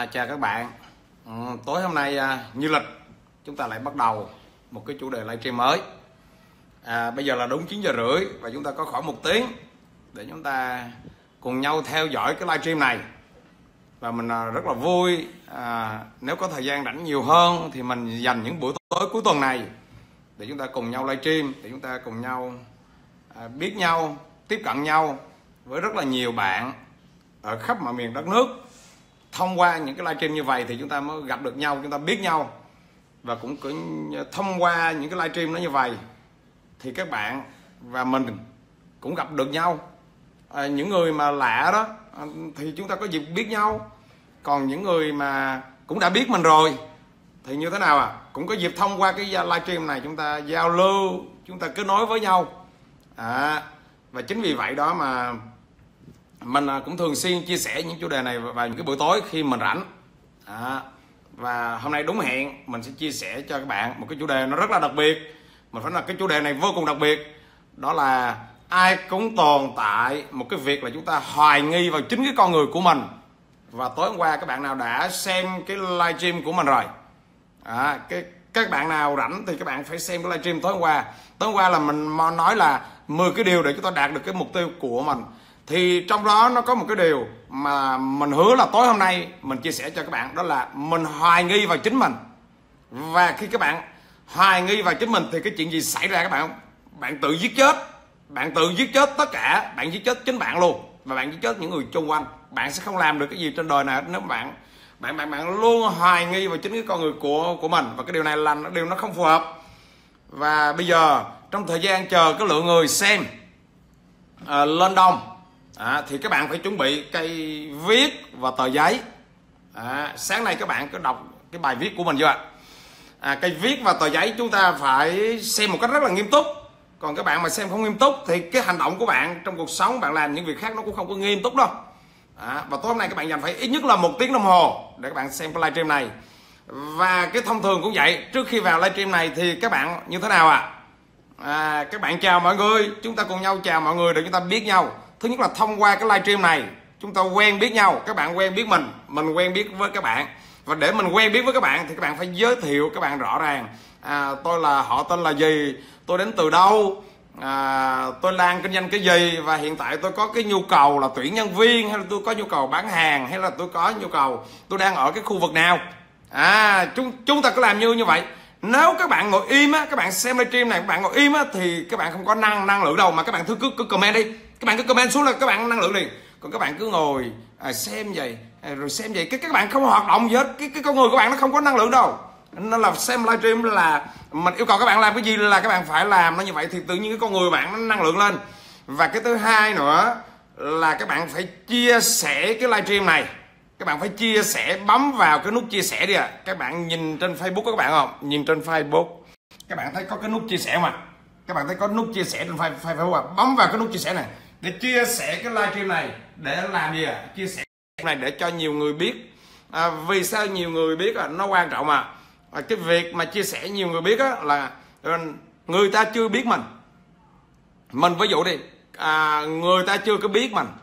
Chào các bạn. Tối hôm nay như lịch chúng ta lại bắt đầu một cái chủ đề livestream mới. Bây giờ là đúng 9 giờ rưỡi và chúng ta có khoảng 1 tiếng để chúng ta cùng nhau theo dõi cái livestream này. Và mình rất là vui nếu có thời gian rảnh nhiều hơn thì mình dành những buổi tối cuối tuần này để chúng ta cùng nhau livestream, để chúng ta cùng nhau biết nhau, tiếp cận nhau với rất là nhiều bạn ở khắp mọi miền đất nước. Thông qua những cái livestream như vậy thì chúng ta mới gặp được nhau, chúng ta biết nhau. Và cũng thông qua những cái livestream nó như vậy thì các bạn và mình cũng gặp được nhau. Những người mà lạ đó thì chúng ta có dịp biết nhau. Còn những người mà cũng đã biết mình rồi thì như thế nào cũng có dịp thông qua cái livestream này chúng ta giao lưu, chúng ta kết nối với nhau. Và chính vì vậy đó mà mình cũng thường xuyên chia sẻ những chủ đề này vào những cái buổi tối khi mình rảnh. Và hôm nay đúng hẹn mình sẽ chia sẻ cho các bạn một cái chủ đề nó rất là đặc biệt. Mình phải nói cái chủ đề này vô cùng đặc biệt. Đó là ai cũng tồn tại một cái việc là chúng ta hoài nghi vào chính cái con người của mình. Và tối hôm qua các bạn nào đã xem cái livestream của mình rồi? Các bạn nào rảnh thì các bạn phải xem cái livestream tối hôm qua. Tối hôm qua là mình nói là 10 cái điều để chúng ta đạt được cái mục tiêu của mình. Thì trong đó nó có một cái điều mà mình hứa là tối hôm nay mình chia sẻ cho các bạn. Đó là mình hoài nghi vào chính mình. Và khi các bạn hoài nghi vào chính mình thì cái chuyện gì xảy ra các bạn không? Bạn tự giết chết. Bạn tự giết chết tất cả. Bạn giết chết chính bạn luôn. Và bạn giết chết những người xung quanh. Bạn sẽ không làm được cái gì trên đời này nếu bạn luôn hoài nghi vào chính cái con người của mình. Và cái điều này là điều nó không phù hợp. Và bây giờ trong thời gian chờ cái lượng người xem lên đông thì các bạn phải chuẩn bị cây viết và tờ giấy. Sáng nay các bạn có đọc cái bài viết của mình chưa ạ? Cây viết và tờ giấy chúng ta phải xem một cách rất là nghiêm túc. Còn các bạn mà xem không nghiêm túc thì cái hành động của bạn trong cuộc sống, bạn làm những việc khác nó cũng không có nghiêm túc đâu. Và tối hôm nay các bạn dành phải ít nhất là 1 tiếng đồng hồ để các bạn xem cái livestream này. Và cái thông thường cũng vậy, trước khi vào livestream này thì các bạn như thế nào các bạn chào mọi người, chúng ta cùng nhau chào mọi người để chúng ta biết nhau. Thứ nhất là thông qua cái livestream này chúng ta quen biết nhau, các bạn quen biết mình quen biết với các bạn. Và để mình quen biết với các bạn thì các bạn phải giới thiệu các bạn rõ ràng. Tôi là họ tên là gì, tôi đến từ đâu, tôi đang kinh doanh cái gì, và hiện tại tôi có cái nhu cầu là tuyển nhân viên, hay là tôi có nhu cầu bán hàng, hay là tôi có nhu cầu tôi đang ở cái khu vực nào. Chúng ta cứ làm như vậy. Nếu các bạn ngồi im các bạn xem livestream này các bạn ngồi im thì các bạn không có năng lượng đâu, mà các bạn cứ comment đi, các bạn cứ comment xuống là các bạn năng lượng liền. Còn các bạn cứ ngồi xem vậy rồi xem vậy, các bạn không hoạt động gì hết, cái con người của bạn nó không có năng lượng đâu. Nên là xem livestream là mình yêu cầu các bạn làm cái gì là các bạn phải làm nó như vậy, thì tự nhiên cái con người bạn nó năng lượng lên. Và cái thứ hai nữa là các bạn phải chia sẻ cái livestream này. Các bạn phải chia sẻ, bấm vào cái nút chia sẻ đi Các bạn nhìn trên Facebook các bạn không? Nhìn trên Facebook các bạn thấy có cái nút chia sẻ mà. Các bạn thấy có nút chia sẻ trên Facebook bấm vào cái nút chia sẻ này để chia sẻ cái livestream này. Để làm gì chia sẻ này để cho nhiều người biết. Vì sao nhiều người biết nó quan trọng cái việc mà chia sẻ nhiều người biết là người ta chưa biết mình ví dụ đi, người ta chưa có biết mình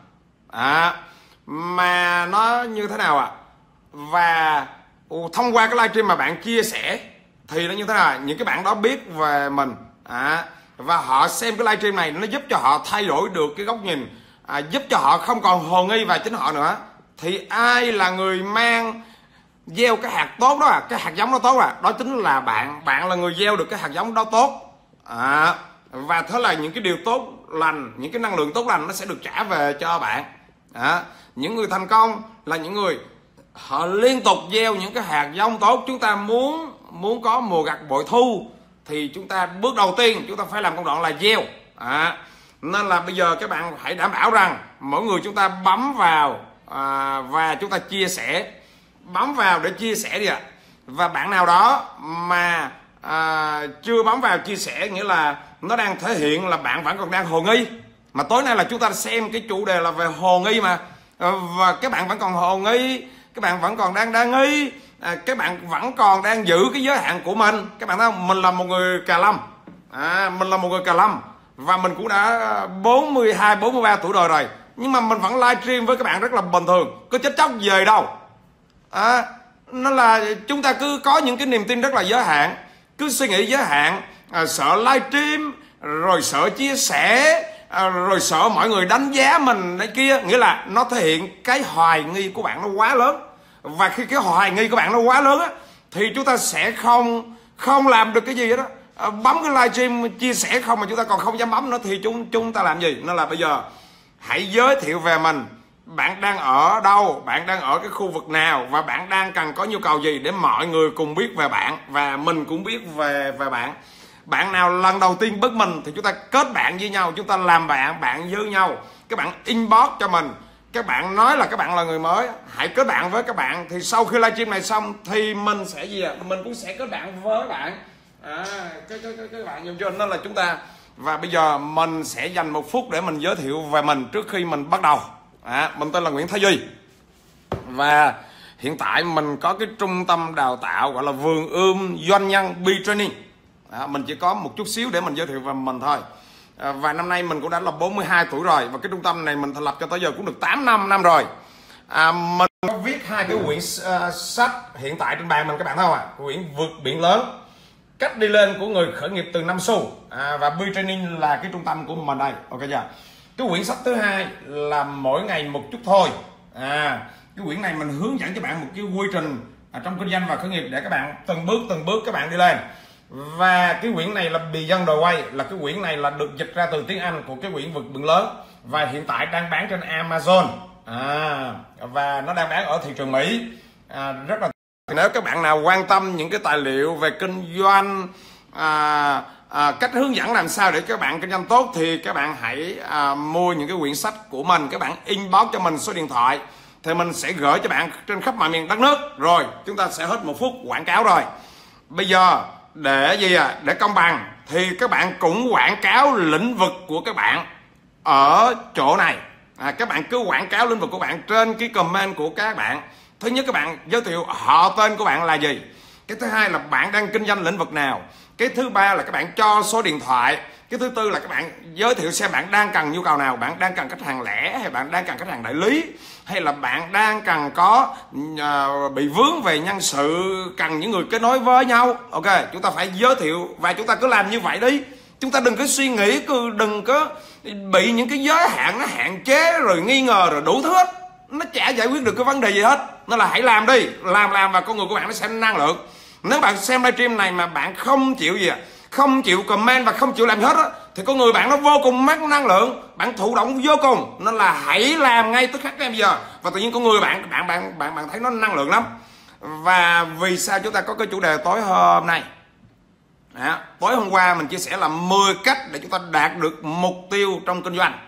mà nó như thế nào và thông qua cái livestream mà bạn chia sẻ thì nó như thế nào, những cái bạn đó biết về mình và họ xem cái livestream này nó giúp cho họ thay đổi được cái góc nhìn, giúp cho họ không còn hồ nghi vào chính họ nữa. Thì ai là người mang gieo cái hạt tốt đó cái hạt giống đó tốt đó chính là bạn là người gieo được cái hạt giống đó tốt. Và thế là những cái điều tốt lành, những cái năng lượng tốt lành nó sẽ được trả về cho bạn. Những người thành công là những người họ liên tục gieo những cái hạt giống tốt. Chúng ta muốn có mùa gặt bội thu thì chúng ta bước đầu tiên chúng ta phải làm công đoạn là gieo. Nên là bây giờ các bạn hãy đảm bảo rằng mỗi người chúng ta bấm vào và chúng ta chia sẻ, bấm vào để chia sẻ đi Và bạn nào đó mà chưa bấm vào chia sẻ, nghĩa là nó đang thể hiện là bạn vẫn còn đang hồ nghi. Mà tối nay là chúng ta xem cái chủ đề là về hồ nghi mà, và các bạn vẫn còn hồ nghi, các bạn vẫn còn đang nghi, các bạn vẫn còn đang giữ cái giới hạn của mình. Các bạn thấy không? Mình là một người Cà Lâm, mình là một người Cà Lâm và mình cũng đã 42, 43 tuổi đời rồi, nhưng mà mình vẫn livestream với các bạn rất là bình thường, có chết chóc về đâu. Nó là chúng ta cứ có những cái niềm tin rất là giới hạn, cứ suy nghĩ giới hạn, sợ livestream, rồi sợ chia sẻ, rồi sợ mọi người đánh giá mình này kia. Nghĩa là nó thể hiện cái hoài nghi của bạn nó quá lớn. Và khi cái hoài nghi của bạn nó quá lớn á, thì chúng ta sẽ không làm được cái gì hết đó. Bấm cái livestream chia sẻ không mà chúng ta còn không dám bấm nữa thì chúng ta làm gì? Nên là bây giờ hãy giới thiệu về mình. Bạn đang ở đâu, bạn đang ở cái khu vực nào, và bạn đang cần có nhu cầu gì để mọi người cùng biết về bạn và mình cũng biết về bạn. Bạn nào lần đầu tiên bớt mình thì chúng ta kết bạn với nhau, chúng ta làm bạn với nhau. Các bạn inbox cho mình, các bạn nói là các bạn là người mới, hãy kết bạn với các bạn. Thì sau khi livestream này xong thì mình sẽ gì ạ? Mình cũng sẽ kết bạn với bạn. Các bạn hiểu chưa? Nên là chúng ta, và bây giờ mình sẽ dành 1 phút để mình giới thiệu về mình trước khi mình bắt đầu. Mình tên là Nguyễn Thái Duy, và hiện tại mình có cái trung tâm đào tạo gọi là Vườn Ươm Doanh Nhân B-Training. Mình chỉ có một chút xíu để mình giới thiệu về mình thôi. Và năm nay mình cũng đã là 42 tuổi rồi, và cái trung tâm này mình thành lập cho tới giờ cũng được 8 năm rồi. Mình có viết 2 cái quyển sách hiện tại trên bàn mình, các bạn thấy không quyển Vượt Biển Lớn, Cách Đi Lên của Người Khởi Nghiệp Từ 5 xu, và B-Training là cái trung tâm của mình đây. Ok chưa? Cái quyển sách thứ hai là Mỗi Ngày Một Chút Thôi. Cái quyển này mình hướng dẫn cho bạn một cái quy trình trong kinh doanh và khởi nghiệp để các bạn từng bước các bạn đi lên. Và cái quyển này là Beyond the Way, là cái quyển này là được dịch ra từ tiếng Anh của cái quyển Vượt Biển Lớn, và hiện tại đang bán trên Amazon, và nó đang bán ở thị trường Mỹ. Rất là nếu các bạn nào quan tâm những cái tài liệu về kinh doanh, cách hướng dẫn làm sao để các bạn kinh doanh tốt, thì các bạn hãy mua những cái quyển sách của mình. Các bạn inbox cho mình số điện thoại thì mình sẽ gửi cho bạn trên khắp mọi miền đất nước. Rồi chúng ta sẽ hết 1 phút quảng cáo rồi. Bây giờ để gì để công bằng thì các bạn cũng quảng cáo lĩnh vực của các bạn ở chỗ này. Các bạn cứ quảng cáo lĩnh vực của bạn trên cái comment của các bạn. Thứ nhất, các bạn giới thiệu họ tên của bạn là gì. Cái thứ hai là bạn đang kinh doanh lĩnh vực nào. Cái thứ ba là các bạn cho số điện thoại. Cái thứ tư là các bạn giới thiệu xem bạn đang cần nhu cầu nào. Bạn đang cần khách hàng lẻ, hay bạn đang cần khách hàng đại lý, hay là bạn đang cần có bị vướng về nhân sự, cần những người kết nối với nhau. Ok, chúng ta phải giới thiệu và chúng ta cứ làm như vậy đi. Chúng ta đừng có suy nghĩ, đừng có bị những cái giới hạn nó hạn chế rồi nghi ngờ rồi đủ thứ hết. Nó chả giải quyết được cái vấn đề gì hết. Nên là hãy làm đi, làm và con người của bạn nó sẽ năng lượng. Nếu bạn xem livestream này mà bạn không chịu gì không chịu comment và không chịu làm hết á, thì con người bạn nó vô cùng mất năng lượng, bạn thụ động vô cùng. Nên là hãy làm ngay tức khắc bây giờ, và tự nhiên con người bạn thấy nó năng lượng lắm. Và vì sao chúng ta có cái chủ đề tối hôm nay? Tối hôm qua mình chia sẻ là 10 cách để chúng ta đạt được mục tiêu trong kinh doanh.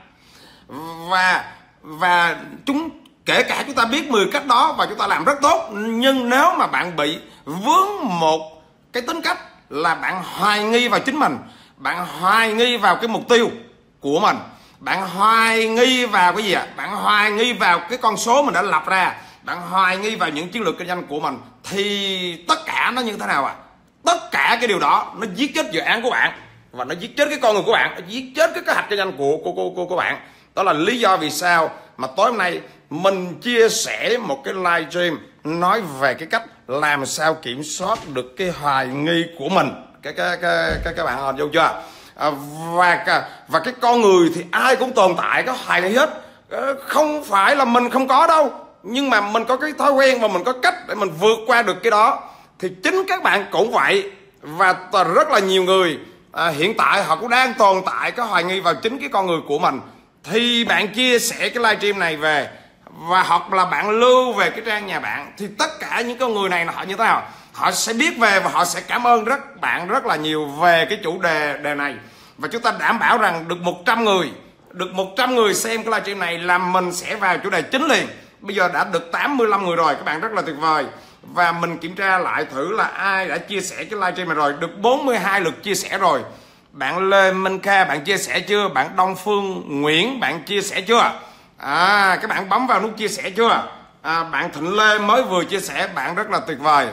Và kể cả chúng ta biết 10 cách đó và chúng ta làm rất tốt, nhưng nếu mà bạn bị vướng một cái tính cách là bạn hoài nghi vào chính mình, bạn hoài nghi vào cái mục tiêu của mình, bạn hoài nghi vào cái gì bạn hoài nghi vào cái con số mình đã lập ra, bạn hoài nghi vào những chiến lược kinh doanh của mình, thì tất cả nó như thế nào tất cả cái điều đó nó giết chết dự án của bạn, và nó giết chết cái con người của bạn, nó giết chết cái kế hoạch kinh doanh của bạn. Đó là lý do vì sao mà tối hôm nay mình chia sẻ một cái livestream nói về cái cách làm sao kiểm soát được cái hoài nghi của mình. Các bạn hình dung chưa? Và cái con người thì ai cũng tồn tại có hoài nghi hết. Không phải là mình không có đâu, nhưng mà mình có cái thói quen và mình có cách để mình vượt qua được cái đó. Thì chính các bạn cũng vậy, và rất là nhiều người hiện tại họ cũng đang tồn tại có hoài nghi vào chính cái con người của mình. Thì bạn chia sẻ cái livestream này về, và hoặc là bạn lưu về cái trang nhà bạn, thì tất cả những con người này họ như thế nào, họ sẽ biết về và họ sẽ cảm ơn bạn rất là nhiều về cái chủ đề này. Và chúng ta đảm bảo rằng được 100 người xem cái livestream này là mình sẽ vào chủ đề chính liền. Bây giờ đã được 85 người rồi, các bạn rất là tuyệt vời. Và mình kiểm tra lại thử là ai đã chia sẻ cái livestream này rồi, được 42 lượt chia sẻ rồi. Bạn Lê Minh Kha bạn chia sẻ chưa? Bạn Đông Phương Nguyễn bạn chia sẻ chưa? Các bạn bấm vào nút chia sẻ chưa? Bạn Thịnh Lê mới vừa chia sẻ, bạn rất là tuyệt vời.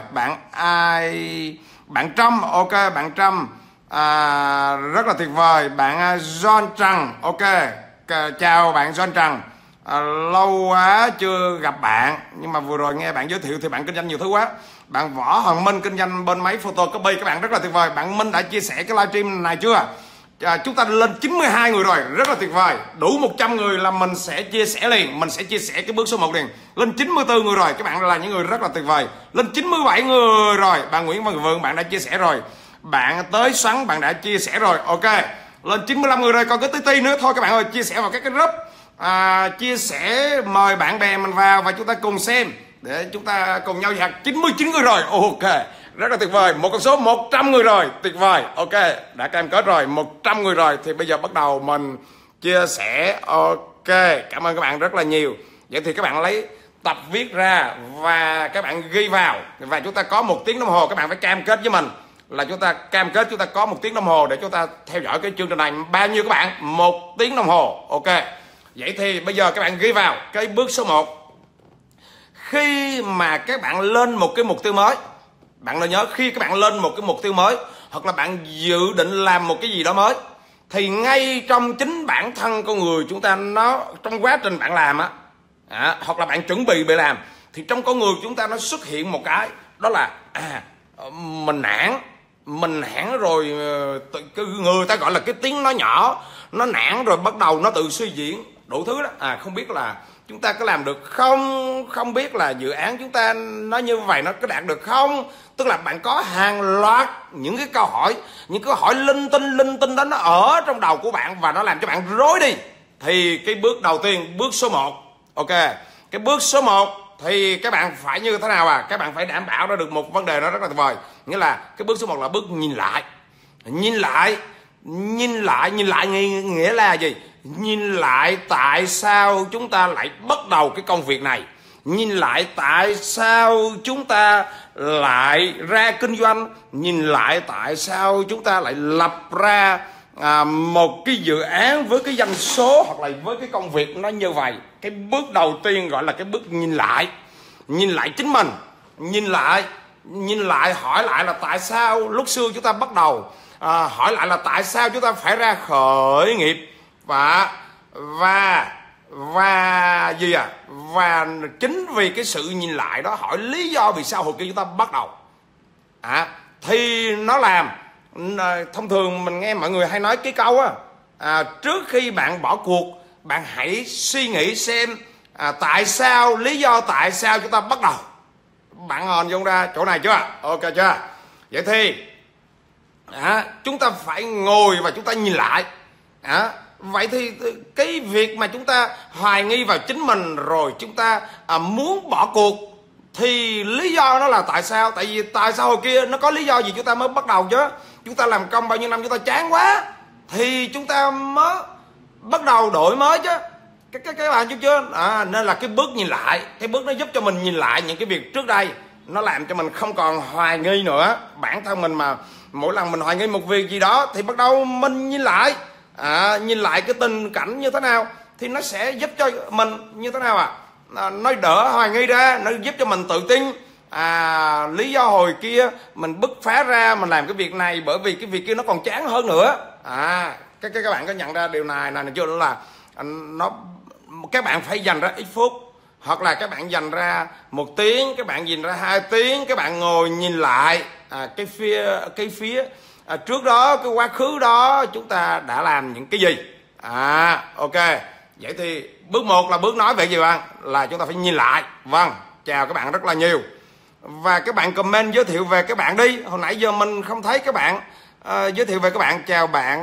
Bạn Trâm, ok, bạn Trâm rất là tuyệt vời. Bạn John Trần, ok, chào bạn John Trần. Lâu quá chưa gặp bạn, nhưng mà vừa rồi nghe bạn giới thiệu thì bạn kinh doanh nhiều thứ quá. Bạn Võ Hoàng Minh kinh doanh bên máy photocopy, các bạn rất là tuyệt vời. Bạn Minh đã chia sẻ cái livestream này chưa? Chúng ta lên 92 người rồi, rất là tuyệt vời. Đủ 100 người là mình sẽ chia sẻ liền, mình sẽ chia sẻ cái bước số 1 liền. Lên 94 người rồi, các bạn là những người rất là tuyệt vời. Lên 97 người rồi, bạn Nguyễn Văn Vượng bạn đã chia sẻ rồi. Bạn Tới Xoắn bạn đã chia sẻ rồi, ok. Lên 95 người rồi, còn cái tí nữa thôi các bạn ơi, chia sẻ vào các cái group, chia sẻ mời bạn bè mình vào và chúng ta cùng xem để chúng ta cùng nhau đạt 99 người rồi, ok, rất là tuyệt vời. Một con số 100 người rồi, tuyệt vời, ok, đã cam kết rồi, 100 người rồi thì bây giờ bắt đầu mình chia sẻ, ok. Cảm ơn các bạn rất là nhiều. Vậy thì các bạn lấy tập viết ra và các bạn ghi vào, và chúng ta có 1 tiếng đồng hồ. Các bạn phải cam kết với mình là chúng ta cam kết chúng ta có 1 tiếng đồng hồ để chúng ta theo dõi cái chương trình này. Bao nhiêu các bạn? 1 tiếng đồng hồ, ok. Vậy thì bây giờ các bạn ghi vào cái bước số 1. Khi mà các bạn lên một cái mục tiêu mới, bạn nên nhớ, khi các bạn lên một cái mục tiêu mới hoặc là bạn dự định làm một cái gì đó mới, thì ngay trong chính bản thân con người chúng ta, nó trong quá trình bạn làm hoặc là bạn chuẩn bị làm, thì trong con người chúng ta nó xuất hiện một cái, đó là mình nản rồi. Người ta gọi là cái tiếng nói nhỏ, nó nản rồi bắt đầu nó tự suy diễn đủ thứ đó. Không biết là chúng ta có làm được không, không biết là dự án chúng ta nó như vậy nó có đạt được không. Tức là bạn có hàng loạt những cái câu hỏi, những câu hỏi linh tinh đó nó ở trong đầu của bạn và nó làm cho bạn rối đi. Thì cái bước đầu tiên, bước số 1, ok, cái bước số 1 thì các bạn phải như thế nào? Các bạn phải đảm bảo ra được một vấn đề đó rất là tuyệt vời. Nghĩa là cái bước số 1 là bước nhìn lại. Nhìn lại nghĩa là gì? Nhìn lại tại sao chúng ta lại bắt đầu cái công việc này, nhìn lại tại sao chúng ta lại ra kinh doanh, nhìn lại tại sao chúng ta lại lập ra một cái dự án với cái doanh số hoặc là với cái công việc nó như vậy. Cái bước đầu tiên gọi là cái bước nhìn lại chính mình, nhìn lại hỏi lại là tại sao lúc xưa chúng ta bắt đầu, hỏi lại là tại sao chúng ta phải ra khởi nghiệp, và gì và chính vì cái sự nhìn lại đó, hỏi lý do vì sao hồi kia chúng ta bắt đầu thì nó làm. Thông thường mình nghe mọi người hay nói cái câu trước khi bạn bỏ cuộc, bạn hãy suy nghĩ xem tại sao, lý do tại sao chúng ta bắt đầu. Bạn hình dung ra chỗ này chưa? Ok chưa? Vậy thì chúng ta phải ngồi và chúng ta nhìn lại. Vậy thì cái việc mà chúng ta hoài nghi vào chính mình rồi chúng ta muốn bỏ cuộc thì lý do nó là tại sao? Tại vì tại sao hồi kia nó có lý do gì chúng ta mới bắt đầu chứ? Chúng ta làm công bao nhiêu năm chúng ta chán quá thì chúng ta mới bắt đầu đổi mới chứ. Các bạn chưa? Nên là cái bước nhìn lại, cái bước nó giúp cho mình nhìn lại những cái việc trước đây, nó làm cho mình không còn hoài nghi nữa. Bản thân mình mà mỗi lần mình hoài nghi một việc gì đó thì bắt đầu mình nhìn lại, nhìn lại cái tình cảnh như thế nào thì nó sẽ giúp cho mình như thế nào nó đỡ hoài nghi ra, nó giúp cho mình tự tin. Lý do hồi kia mình bứt phá ra mình làm cái việc này bởi vì cái việc kia nó còn chán hơn nữa. Các bạn có nhận ra điều này chưa? Đó là các bạn phải dành ra ít phút, hoặc là các bạn dành ra 1 tiếng, các bạn dành ra 2 tiếng, các bạn ngồi nhìn lại cái phía trước đó, cái quá khứ đó chúng ta đã làm những cái gì. Ok. Vậy thì bước 1 là bước nói về gì bạn? Là chúng ta phải nhìn lại. Vâng, chào các bạn rất là nhiều. Và các bạn comment giới thiệu về các bạn đi. Hồi nãy giờ mình không thấy các bạn giới thiệu về các bạn. Chào bạn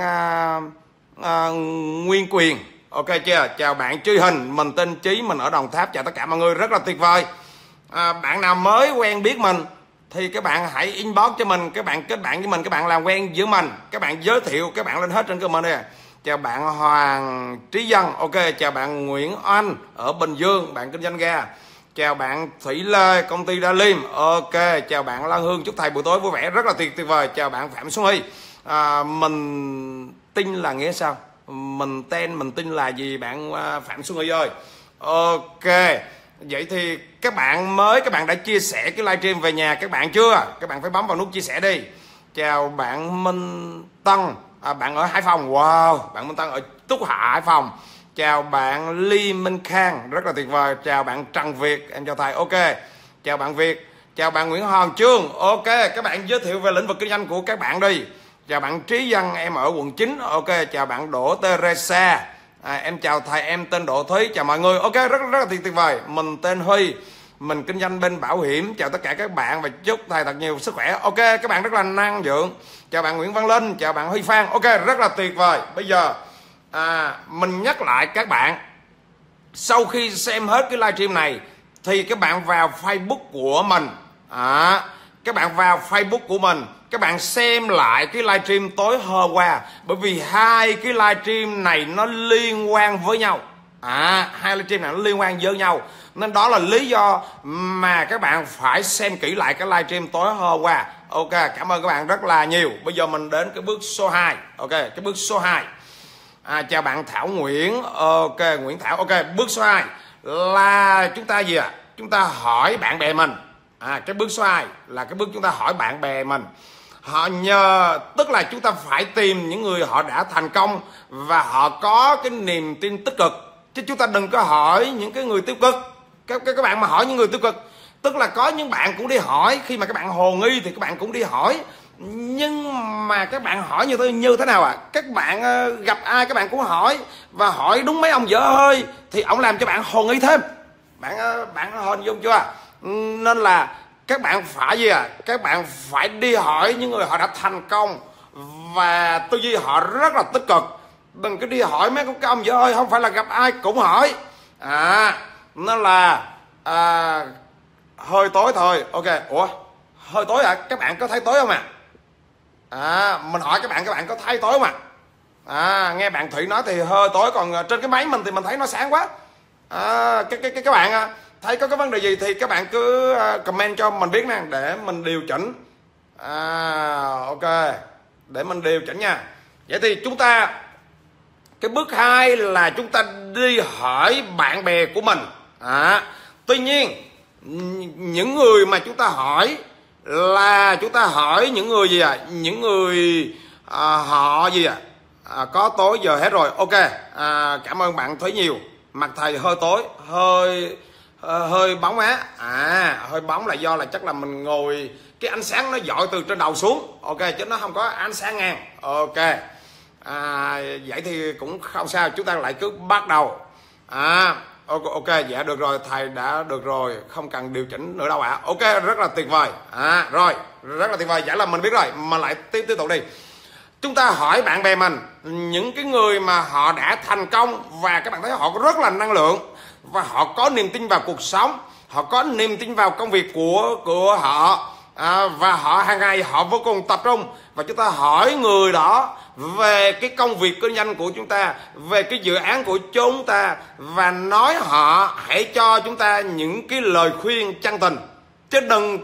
Nguyên Quyền, ok chưa? Chào bạn Truy Hình, mình tên Chí, mình ở Đồng Tháp. Chào tất cả mọi người, rất là tuyệt vời. Bạn nào mới quen biết mình thì các bạn hãy inbox cho mình, các bạn kết bạn với mình, các bạn làm quen với mình, các bạn giới thiệu, các bạn lên hết trên comment đây. Chào bạn Hoàng Trí Dân, ok. Chào bạn Nguyễn Anh ở Bình Dương, bạn kinh doanh ga. Chào bạn Thủy Lê, công ty Đa Liêm, ok. Chào bạn Lan Hương, chúc thầy buổi tối vui vẻ, rất là tuyệt vời. Chào bạn Phạm Xuân Huy, mình tin là nghĩa sao? Mình tin là gì bạn Phạm Xuân Huy ơi? Ok. Vậy thì các bạn mới, các bạn đã chia sẻ cái livestream về nhà các bạn chưa? Các bạn phải bấm vào nút chia sẻ đi. Chào bạn Minh Tân, bạn ở Hải Phòng, wow, bạn Minh Tân ở Túc Hạ, Hải Phòng. Chào bạn Ly Minh Khang, rất là tuyệt vời. Chào bạn Trần Việt, em chào thầy. Ok, chào bạn Việt. Chào bạn Nguyễn Hoàng Trương. Ok, các bạn giới thiệu về lĩnh vực kinh doanh của các bạn đi. Chào bạn Trí Văn, em ở quận 9. Ok, chào bạn Đỗ Teresa. Em chào thầy, em tên Đỗ Thúy. Chào mọi người. Ok, rất là tuyệt vời. Mình tên Huy, mình kinh doanh bên bảo hiểm. Chào tất cả các bạn và chúc thầy thật nhiều sức khỏe. Ok, các bạn rất là năng lượng. Chào bạn Nguyễn Văn Linh, chào bạn Huy Phan. Ok, rất là tuyệt vời. Bây giờ mình nhắc lại các bạn, sau khi xem hết cái livestream này thì các bạn vào Facebook của mình, các bạn vào Facebook của mình, các bạn xem lại cái livestream tối hôm qua, bởi vì hai cái livestream này nó liên quan với nhau. Hai livestream này nó liên quan với nhau, nên đó là lý do mà các bạn phải xem kỹ lại cái livestream tối hôm qua. Ok, cảm ơn các bạn rất là nhiều. Bây giờ mình đến cái bước số 2. Ok, cái bước số 2. Chào bạn Thảo Nguyễn. Ok, Nguyễn Thảo. Ok, bước số 2 là chúng ta gì ạ? Chúng ta hỏi bạn bè mình. Cái bước số 2 là cái bước chúng ta hỏi bạn bè mình. Họ nhờ, tức là chúng ta phải tìm những người họ đã thành công và họ có cái niềm tin tích cực, chứ chúng ta đừng có hỏi những cái người tiêu cực. Các bạn mà hỏi những người tiêu cực, tức là có những bạn cũng đi hỏi, khi mà các bạn hồ nghi thì các bạn cũng đi hỏi, nhưng mà các bạn hỏi như thế nào ạ? Các bạn gặp ai các bạn cũng hỏi, và hỏi đúng mấy ông dở hơi thì ông làm cho bạn hồ nghi thêm. Bạn hình dung chưa? Nên là các bạn phải gì ạ? Các bạn phải đi hỏi những người họ đã thành công và tư duy họ rất là tích cực. Đừng có đi hỏi mấy cái ông dở hơi, không phải là gặp ai cũng hỏi. Nên là hơi tối thôi. Ok, ủa hơi tối hả? Các bạn có thấy tối không ạ? Mình hỏi các bạn có thấy tối không ạ? Nghe bạn Thủy nói thì hơi tối, còn trên cái máy mình thì mình thấy nó sáng quá. Các bạn thấy có cái vấn đề gì thì các bạn cứ comment cho mình biết nè, để mình điều chỉnh. Ok, để mình điều chỉnh nha. Vậy thì chúng ta, cái bước 2 là chúng ta đi hỏi bạn bè của mình. Tuy nhiên những người mà chúng ta hỏi là chúng ta hỏi những người gì ạ? Những người họ gì ạ? Có tối giờ hết rồi. Ok, cảm ơn bạn Thúy nhiều. Mặt thầy hơi tối, hơi bóng á. Hơi bóng là do là chắc là mình ngồi, cái ánh sáng nó dọi từ trên đầu xuống. Ok, chứ nó không có ánh sáng ngang. Ok, vậy thì cũng không sao, chúng ta lại cứ bắt đầu. Ok, dạ được rồi, thầy đã được rồi, không cần điều chỉnh nữa đâu ạ. Ok, rất là tuyệt vời. Rồi, rất là tuyệt vời, vậy là mình biết rồi, mà lại tiếp tục đi. Chúng ta hỏi bạn bè mình, những cái người mà họ đã thành công và các bạn thấy họ rất là năng lượng và họ có niềm tin vào cuộc sống, họ có niềm tin vào công việc của họ, và họ hàng ngày họ vô cùng tập trung, và chúng ta hỏi người đó về cái công việc kinh doanh của chúng ta, về cái dự án của chúng ta, và nói họ hãy cho chúng ta những cái lời khuyên chân tình, chứ đừng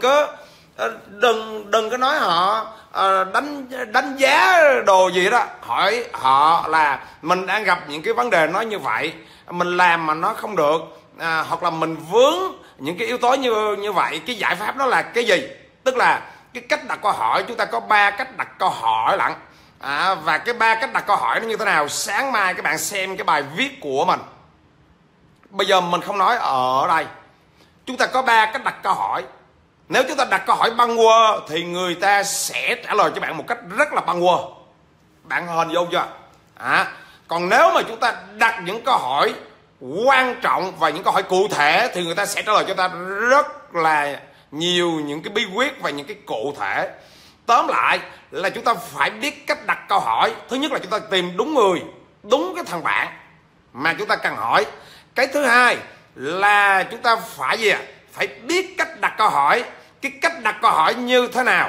có nói họ đánh giá đồ gì đó. Hỏi họ là mình đang gặp những cái vấn đề nó như vậy, mình làm mà nó không được, hoặc là mình vướng những cái yếu tố như vậy, cái giải pháp đó là cái gì. Tức là cái cách đặt câu hỏi, chúng ta có 3 cách đặt câu hỏi lận. Và cái 3 cách đặt câu hỏi nó như thế nào, sáng mai các bạn xem cái bài viết của mình. Bây giờ mình không nói ở đây. Chúng ta có 3 cách đặt câu hỏi. Nếu chúng ta đặt câu hỏi băng quơ thì người ta sẽ trả lời cho bạn một cách rất là băng quơ. Bạn hình dung chưa? Còn nếu mà chúng ta đặt những câu hỏi quan trọng và những câu hỏi cụ thể thì người ta sẽ trả lời cho ta rất là nhiều những cái bí quyết và những cái cụ thể. Tóm lại là chúng ta phải biết cách đặt câu hỏi. Thứ nhất là chúng ta tìm đúng người, đúng cái thằng bạn mà chúng ta cần hỏi. Cái thứ hai là chúng ta phải gì ạ? Phải biết cách đặt câu hỏi. Cái cách đặt câu hỏi như thế nào?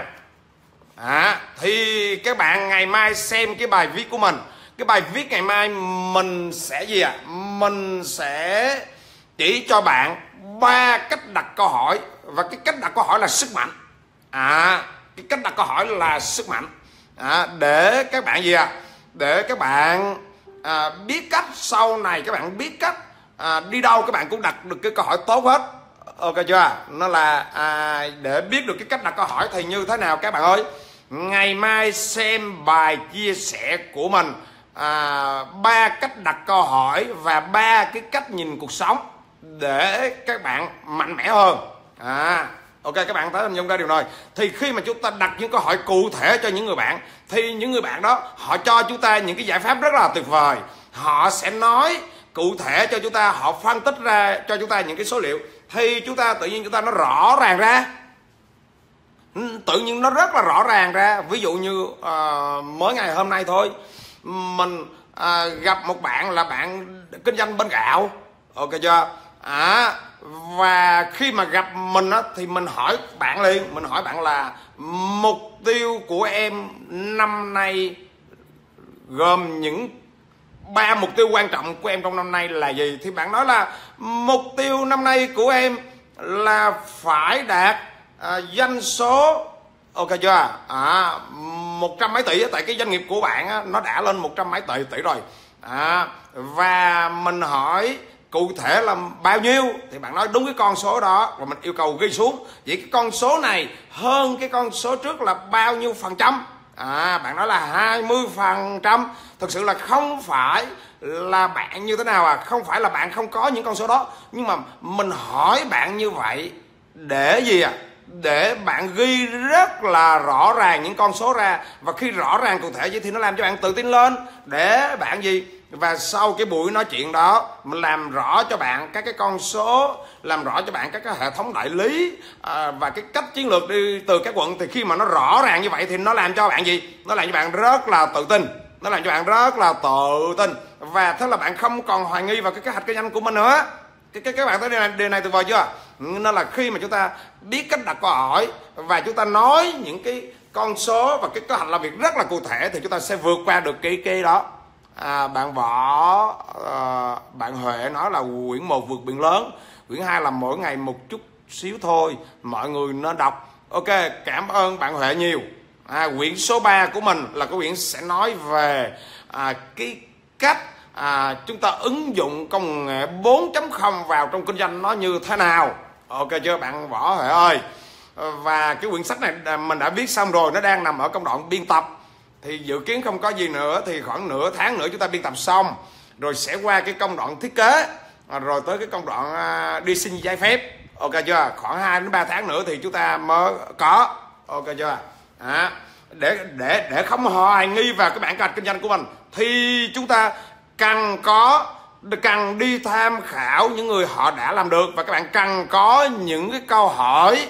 Thì các bạn ngày mai xem cái bài viết của mình. Cái bài viết ngày mai mình sẽ gì ạ? Mình sẽ chỉ cho bạn 3 cách đặt câu hỏi. Và cái cách đặt câu hỏi là sức mạnh. Cái cách đặt câu hỏi là sức mạnh. Để các bạn gì ạ? Để các bạn biết cách, sau này các bạn biết cách đi đâu các bạn cũng đặt được cái câu hỏi tốt hết. Ok chưa? Nó là để biết được cái cách đặt câu hỏi thì như thế nào các bạn ơi? Ngày mai xem bài chia sẻ của mình 3 cách đặt câu hỏi và 3 cái cách nhìn cuộc sống để các bạn mạnh mẽ hơn. Ok, các bạn thấy hình dung ra điều này. Thì khi mà chúng ta đặt những câu hỏi cụ thể cho những người bạn, thì những người bạn đó họ cho chúng ta những cái giải pháp rất là tuyệt vời. Họ sẽ nói cụ thể cho chúng ta, họ phân tích ra cho chúng ta những cái số liệu, thì chúng ta tự nhiên chúng ta nó rõ ràng ra, tự nhiên nó rất là rõ ràng ra. Ví dụ như mới ngày hôm nay thôi, mình gặp một bạn là bạn kinh doanh bên gạo, ok chưa? Và khi mà gặp mình á, thì mình hỏi bạn liền, mình hỏi bạn là mục tiêu của em năm nay gồm những 3 mục tiêu quan trọng của em trong năm nay là gì? Thì bạn nói là mục tiêu năm nay của em là phải đạt doanh số, ok chưa? 100 mấy tỷ, tại cái doanh nghiệp của bạn á, nó đã lên 100 mấy tỷ rồi. Và mình hỏi cụ thể là bao nhiêu, thì bạn nói đúng cái con số đó, và mình yêu cầu ghi xuống. Vậy cái con số này hơn cái con số trước là bao nhiêu phần trăm? Bạn nói là 20%. Thực sự là không phải là bạn như thế nào, không phải là bạn không có những con số đó, nhưng mà mình hỏi bạn như vậy để gì để bạn ghi rất là rõ ràng những con số ra. Và khi rõ ràng cụ thể vậy thì nó làm cho bạn tự tin lên, để bạn gì. Và sau cái buổi nói chuyện đó, mình làm rõ cho bạn các cái con số, làm rõ cho bạn các cái hệ thống đại lý và cái cách chiến lược đi từ các quận. Thì khi mà nó rõ ràng như vậy thì nó làm cho bạn gì? Nó làm cho bạn rất là tự tin. Nó làm cho bạn rất là tự tin. Và thế là bạn không còn hoài nghi vào cái kế hoạch kinh doanh của mình nữa. Các bạn thấy điều này tuyệt vời chưa? Nên là khi mà chúng ta biết cách đặt câu hỏi và chúng ta nói những cái con số và cái kế hoạch làm việc rất là cụ thể, thì chúng ta sẽ vượt qua được cái đó. Bạn Võ, bạn Huệ nói là quyển 1 vượt biển lớn, quyển 2 là mỗi ngày một chút xíu thôi, mọi người nên đọc. Ok, cảm ơn bạn Huệ nhiều. Quyển số 3 của mình là cái quyển sẽ nói về cái cách chúng ta ứng dụng công nghệ 4.0 vào trong kinh doanh nó như thế nào. Ok chưa bạn Võ Huệ ơi? Và cái quyển sách này mình đã viết xong rồi, nó đang nằm ở công đoạn biên tập. Thì dự kiến không có gì nữa thì khoảng nửa tháng nữa chúng ta biên tập xong, rồi sẽ qua cái công đoạn thiết kế, rồi tới cái công đoạn đi xin giấy phép. Ok chưa? Khoảng 2 đến 3 tháng nữa thì chúng ta mới có. Ok chưa? Để không hoài nghi vào cái bản kế hoạch kinh doanh của mình, thì chúng ta cần đi tham khảo những người họ đã làm được, và các bạn cần có những cái câu hỏi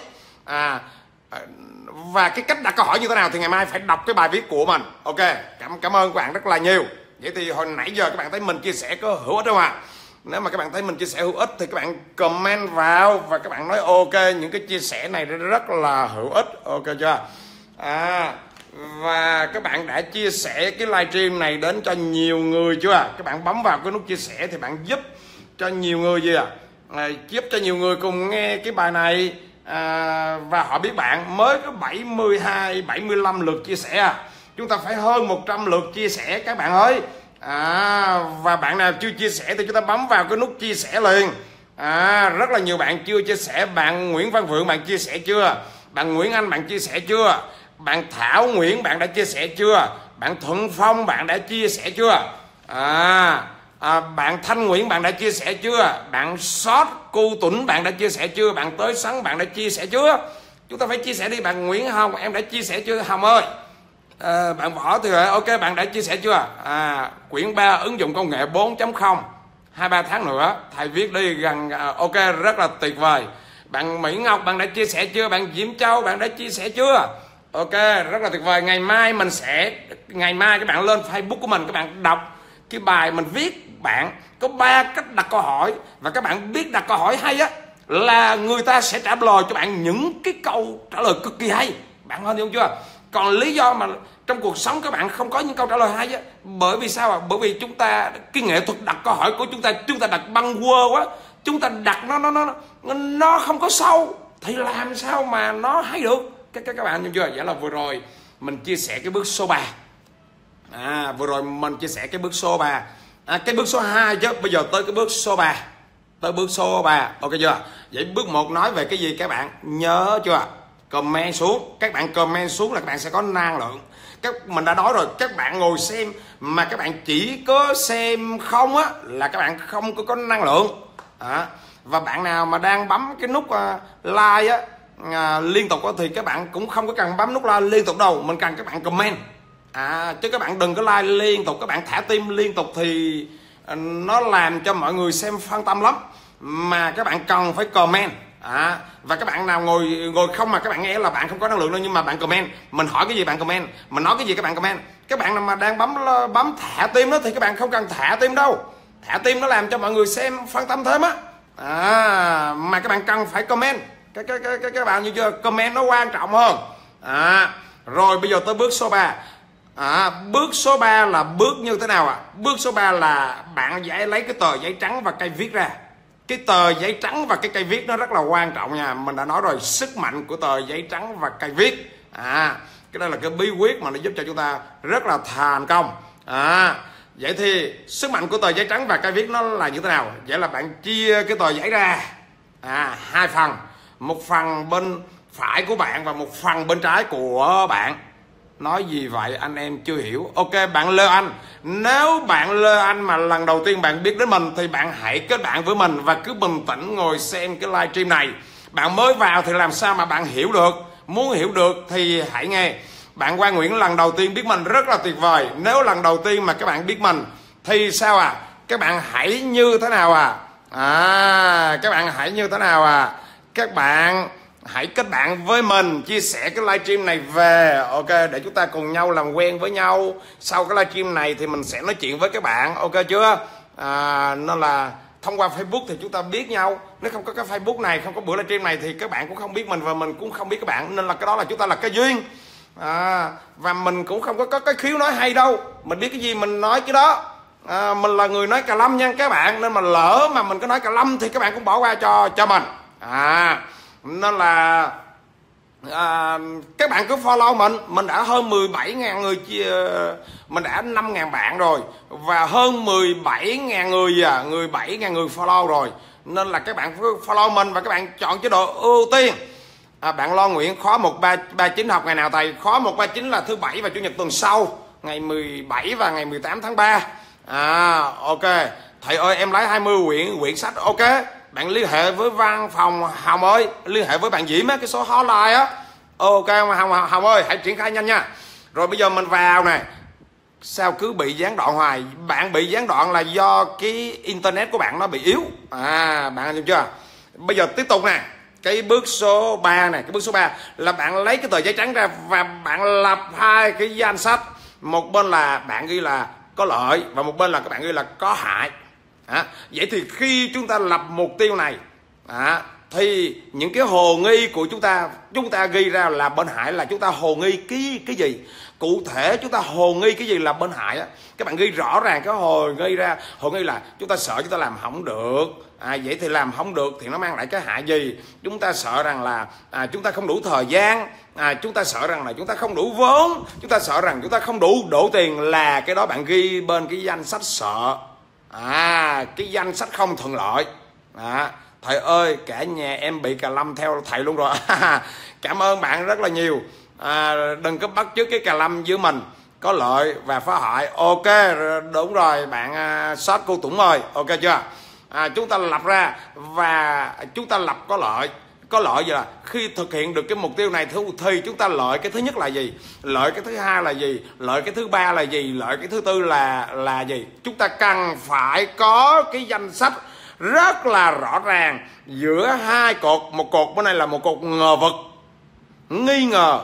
và cái cách đặt câu hỏi như thế nào thì ngày mai phải đọc cái bài viết của mình. Ok, cảm ơn các bạn rất là nhiều. Vậy thì hồi nãy giờ các bạn thấy mình chia sẻ có hữu ích không ạ? Nếu mà các bạn thấy mình chia sẻ hữu ích thì các bạn comment vào và các bạn nói ok, những cái chia sẻ này rất là hữu ích. Ok chưa? Và các bạn đã chia sẻ cái livestream này đến cho nhiều người chưa? Các bạn bấm vào cái nút chia sẻ thì bạn giúp cho nhiều người gì giúp cho nhiều người cùng nghe cái bài này. Và họ biết bạn mới có 75 lượt chia sẻ. Chúng ta phải hơn 100 lượt chia sẻ các bạn ơi. Và bạn nào chưa chia sẻ thì chúng ta bấm vào cái nút chia sẻ liền. Rất là nhiều bạn chưa chia sẻ. Bạn Nguyễn Văn Vượng bạn chia sẻ chưa? Bạn Nguyễn Anh bạn chia sẻ chưa? Bạn Thảo Nguyễn bạn đã chia sẻ chưa? Bạn Thuận Phong bạn đã chia sẻ chưa? Bạn Thanh Nguyễn bạn đã chia sẻ chưa? Bạn Sót Cu Tuấn bạn đã chia sẻ chưa? Bạn Tới Sắn bạn đã chia sẻ chưa? Chúng ta phải chia sẻ đi. Bạn Nguyễn Hồng em đã chia sẻ chưa Hồng ơi? Bạn Võ thì ok bạn đã chia sẻ chưa? Quyển 3 ứng dụng công nghệ 4.0 2-3 tháng nữa thầy viết đi gần. Ok rất là tuyệt vời. Bạn Mỹ Ngọc bạn đã chia sẻ chưa? Bạn Diễm Châu bạn đã chia sẻ chưa? Ok rất là tuyệt vời. Ngày mai các bạn lên Facebook của mình, các bạn đọc cái bài mình viết. Bạn có 3 cách đặt câu hỏi, và các bạn biết đặt câu hỏi hay là người ta sẽ trả lời cho bạn những cái câu trả lời cực kỳ hay. Bạn hiểu chưa? Còn lý do mà trong cuộc sống các bạn không có những câu trả lời hay bởi vì sao bởi vì chúng ta cái nghệ thuật đặt câu hỏi của chúng ta đặt băng quơ quá, chúng ta đặt nó không có sâu thì làm sao mà nó hay được. Các bạn hiểu chưa? Vậy là vừa rồi mình chia sẻ cái bước số 3. Vừa rồi mình chia sẻ cái bước số 3. Cái bước số 2 chứ bây giờ tới cái bước số 3. Ok chưa? Vậy bước 1 nói về cái gì các bạn nhớ chưa? comment xuống. Các bạn comment xuống là các bạn sẽ có năng lượng. Mình đã nói rồi, các bạn ngồi xem mà các bạn chỉ có xem không á là các bạn không có năng lượng. Và bạn nào mà đang bấm cái nút like á liên tục thì các bạn cũng không có cần bấm nút like liên tục đâu, mình cần các bạn comment. Chứ các bạn đừng có like liên tục, các bạn thả tim liên tục thì nó làm cho mọi người xem phân tâm lắm. Mà các bạn cần phải comment. Và các bạn nào ngồi không mà các bạn nghe là bạn không có năng lượng đâu, nhưng mà bạn comment, mình hỏi cái gì bạn comment, mình nói cái gì các bạn comment. Các bạn nào mà đang bấm thả tim đó thì các bạn không cần thả tim đâu, thả tim nó làm cho mọi người xem phân tâm thêm á. Mà các bạn cần phải comment. Các bạn như chưa, comment nó quan trọng hơn. Rồi bây giờ tới bước số 3. Bước số 3 là bước như thế nào ạ? Bước số 3 là bạn lấy cái tờ giấy trắng và cây viết ra. Cái tờ giấy trắng và cái cây viết nó rất là quan trọng nha. Mình đã nói rồi, sức mạnh của tờ giấy trắng và cây viết. Cái đó là cái bí quyết mà nó giúp cho chúng ta rất là thành công. Vậy thì sức mạnh của tờ giấy trắng và cây viết nó là như thế nào? Vậy là bạn chia cái tờ giấy ra 2 phần. Một phần bên phải của bạn và một phần bên trái của bạn. Nói gì vậy anh em chưa hiểu? Ok, bạn Lê Anh, nếu bạn Lê Anh mà lần đầu tiên bạn biết đến mình thì bạn hãy kết bạn với mình và cứ bình tĩnh ngồi xem cái livestream này. Bạn mới vào thì làm sao mà bạn hiểu được? Muốn hiểu được thì hãy nghe. Bạn Quang Nguyễn lần đầu tiên biết mình rất là tuyệt vời. Nếu lần đầu tiên mà các bạn biết mình thì sao các bạn hãy như thế nào các bạn hãy như thế nào các bạn hãy kết bạn với mình, chia sẻ cái livestream này về, ok, để chúng ta cùng nhau làm quen với nhau. Sau cái livestream này thì mình sẽ nói chuyện với các bạn, ok chưa? Nó là thông qua Facebook thì chúng ta biết nhau. Nếu không có cái Facebook này, không có buổi livestream này thì các bạn cũng không biết mình và mình cũng không biết các bạn. Nên là cái đó là chúng ta là cái duyên. Và mình cũng không có cái khiếu nói hay đâu, mình biết cái gì mình nói cái đó. Mình là người nói cà lâm nha các bạn, nên mà lỡ mà mình có nói cà lâm thì các bạn cũng bỏ qua cho mình. Nên là các bạn cứ follow mình đã hơn 17.000 người mình đã 5.000 bạn rồi và hơn 17.000 người 7.000 người follow rồi. Nên là các bạn cứ follow mình và các bạn chọn chế độ ưu tiên. Bạn Lo Nguyễn, khóa 139 học ngày nào thầy? Khóa 139 là thứ Bảy và Chủ nhật tuần sau, ngày 17 và ngày 18 tháng 3. Ok thầy ơi, em lấy 20 quyển sách. Ok, bạn liên hệ với văn phòng Hồng ơi, liên hệ với bạn Diễm cái số hotline á. Ok Hồng ơi, hãy triển khai nhanh nha. Rồi bây giờ mình vào nè. Sao cứ bị gián đoạn hoài? Bạn bị gián đoạn là do cái internet của bạn nó bị yếu. Bạn hiểu chưa? Bây giờ tiếp tục nè. Cái bước số 3 này, cái bước số 3 là bạn lấy cái tờ giấy trắng ra và bạn lập 2 cái danh sách. Một bên là bạn ghi là có lợi và một bên là các bạn ghi là có hại. Vậy thì khi chúng ta lập mục tiêu này thì những cái hồ nghi của chúng ta ghi ra là bên hại là chúng ta hồ nghi cái gì? Cụ thể chúng ta hồ nghi cái gì là bên hại á? Các bạn ghi rõ ràng cái hồ nghi là chúng ta sợ chúng ta làm không được. Vậy thì làm không được thì nó mang lại cái hại gì? Chúng ta sợ rằng là chúng ta không đủ thời gian, chúng ta sợ rằng là chúng ta không đủ vốn, chúng ta sợ rằng chúng ta không đủ tiền, là cái đó bạn ghi bên cái danh sách sợ. Cái danh sách không thuận lợi. Thầy ơi, cả nhà em bị cà lâm theo thầy luôn rồi. Cảm ơn bạn rất là nhiều. Đừng có bắt chước cái cà lâm với mình, có lợi và phá hoại. Ok, đúng rồi bạn sót cô Tũng ơi, ok chưa? Chúng ta lập ra và chúng ta lập có lợi. Có lợi gì là khi thực hiện được cái mục tiêu này thì chúng ta lợi cái thứ nhất là gì, lợi cái thứ hai là gì, lợi cái thứ ba là gì, lợi cái thứ tư là gì. Chúng ta cần phải có cái danh sách rất là rõ ràng giữa hai cột. Một cột bên này là một cột ngờ vực, nghi ngờ,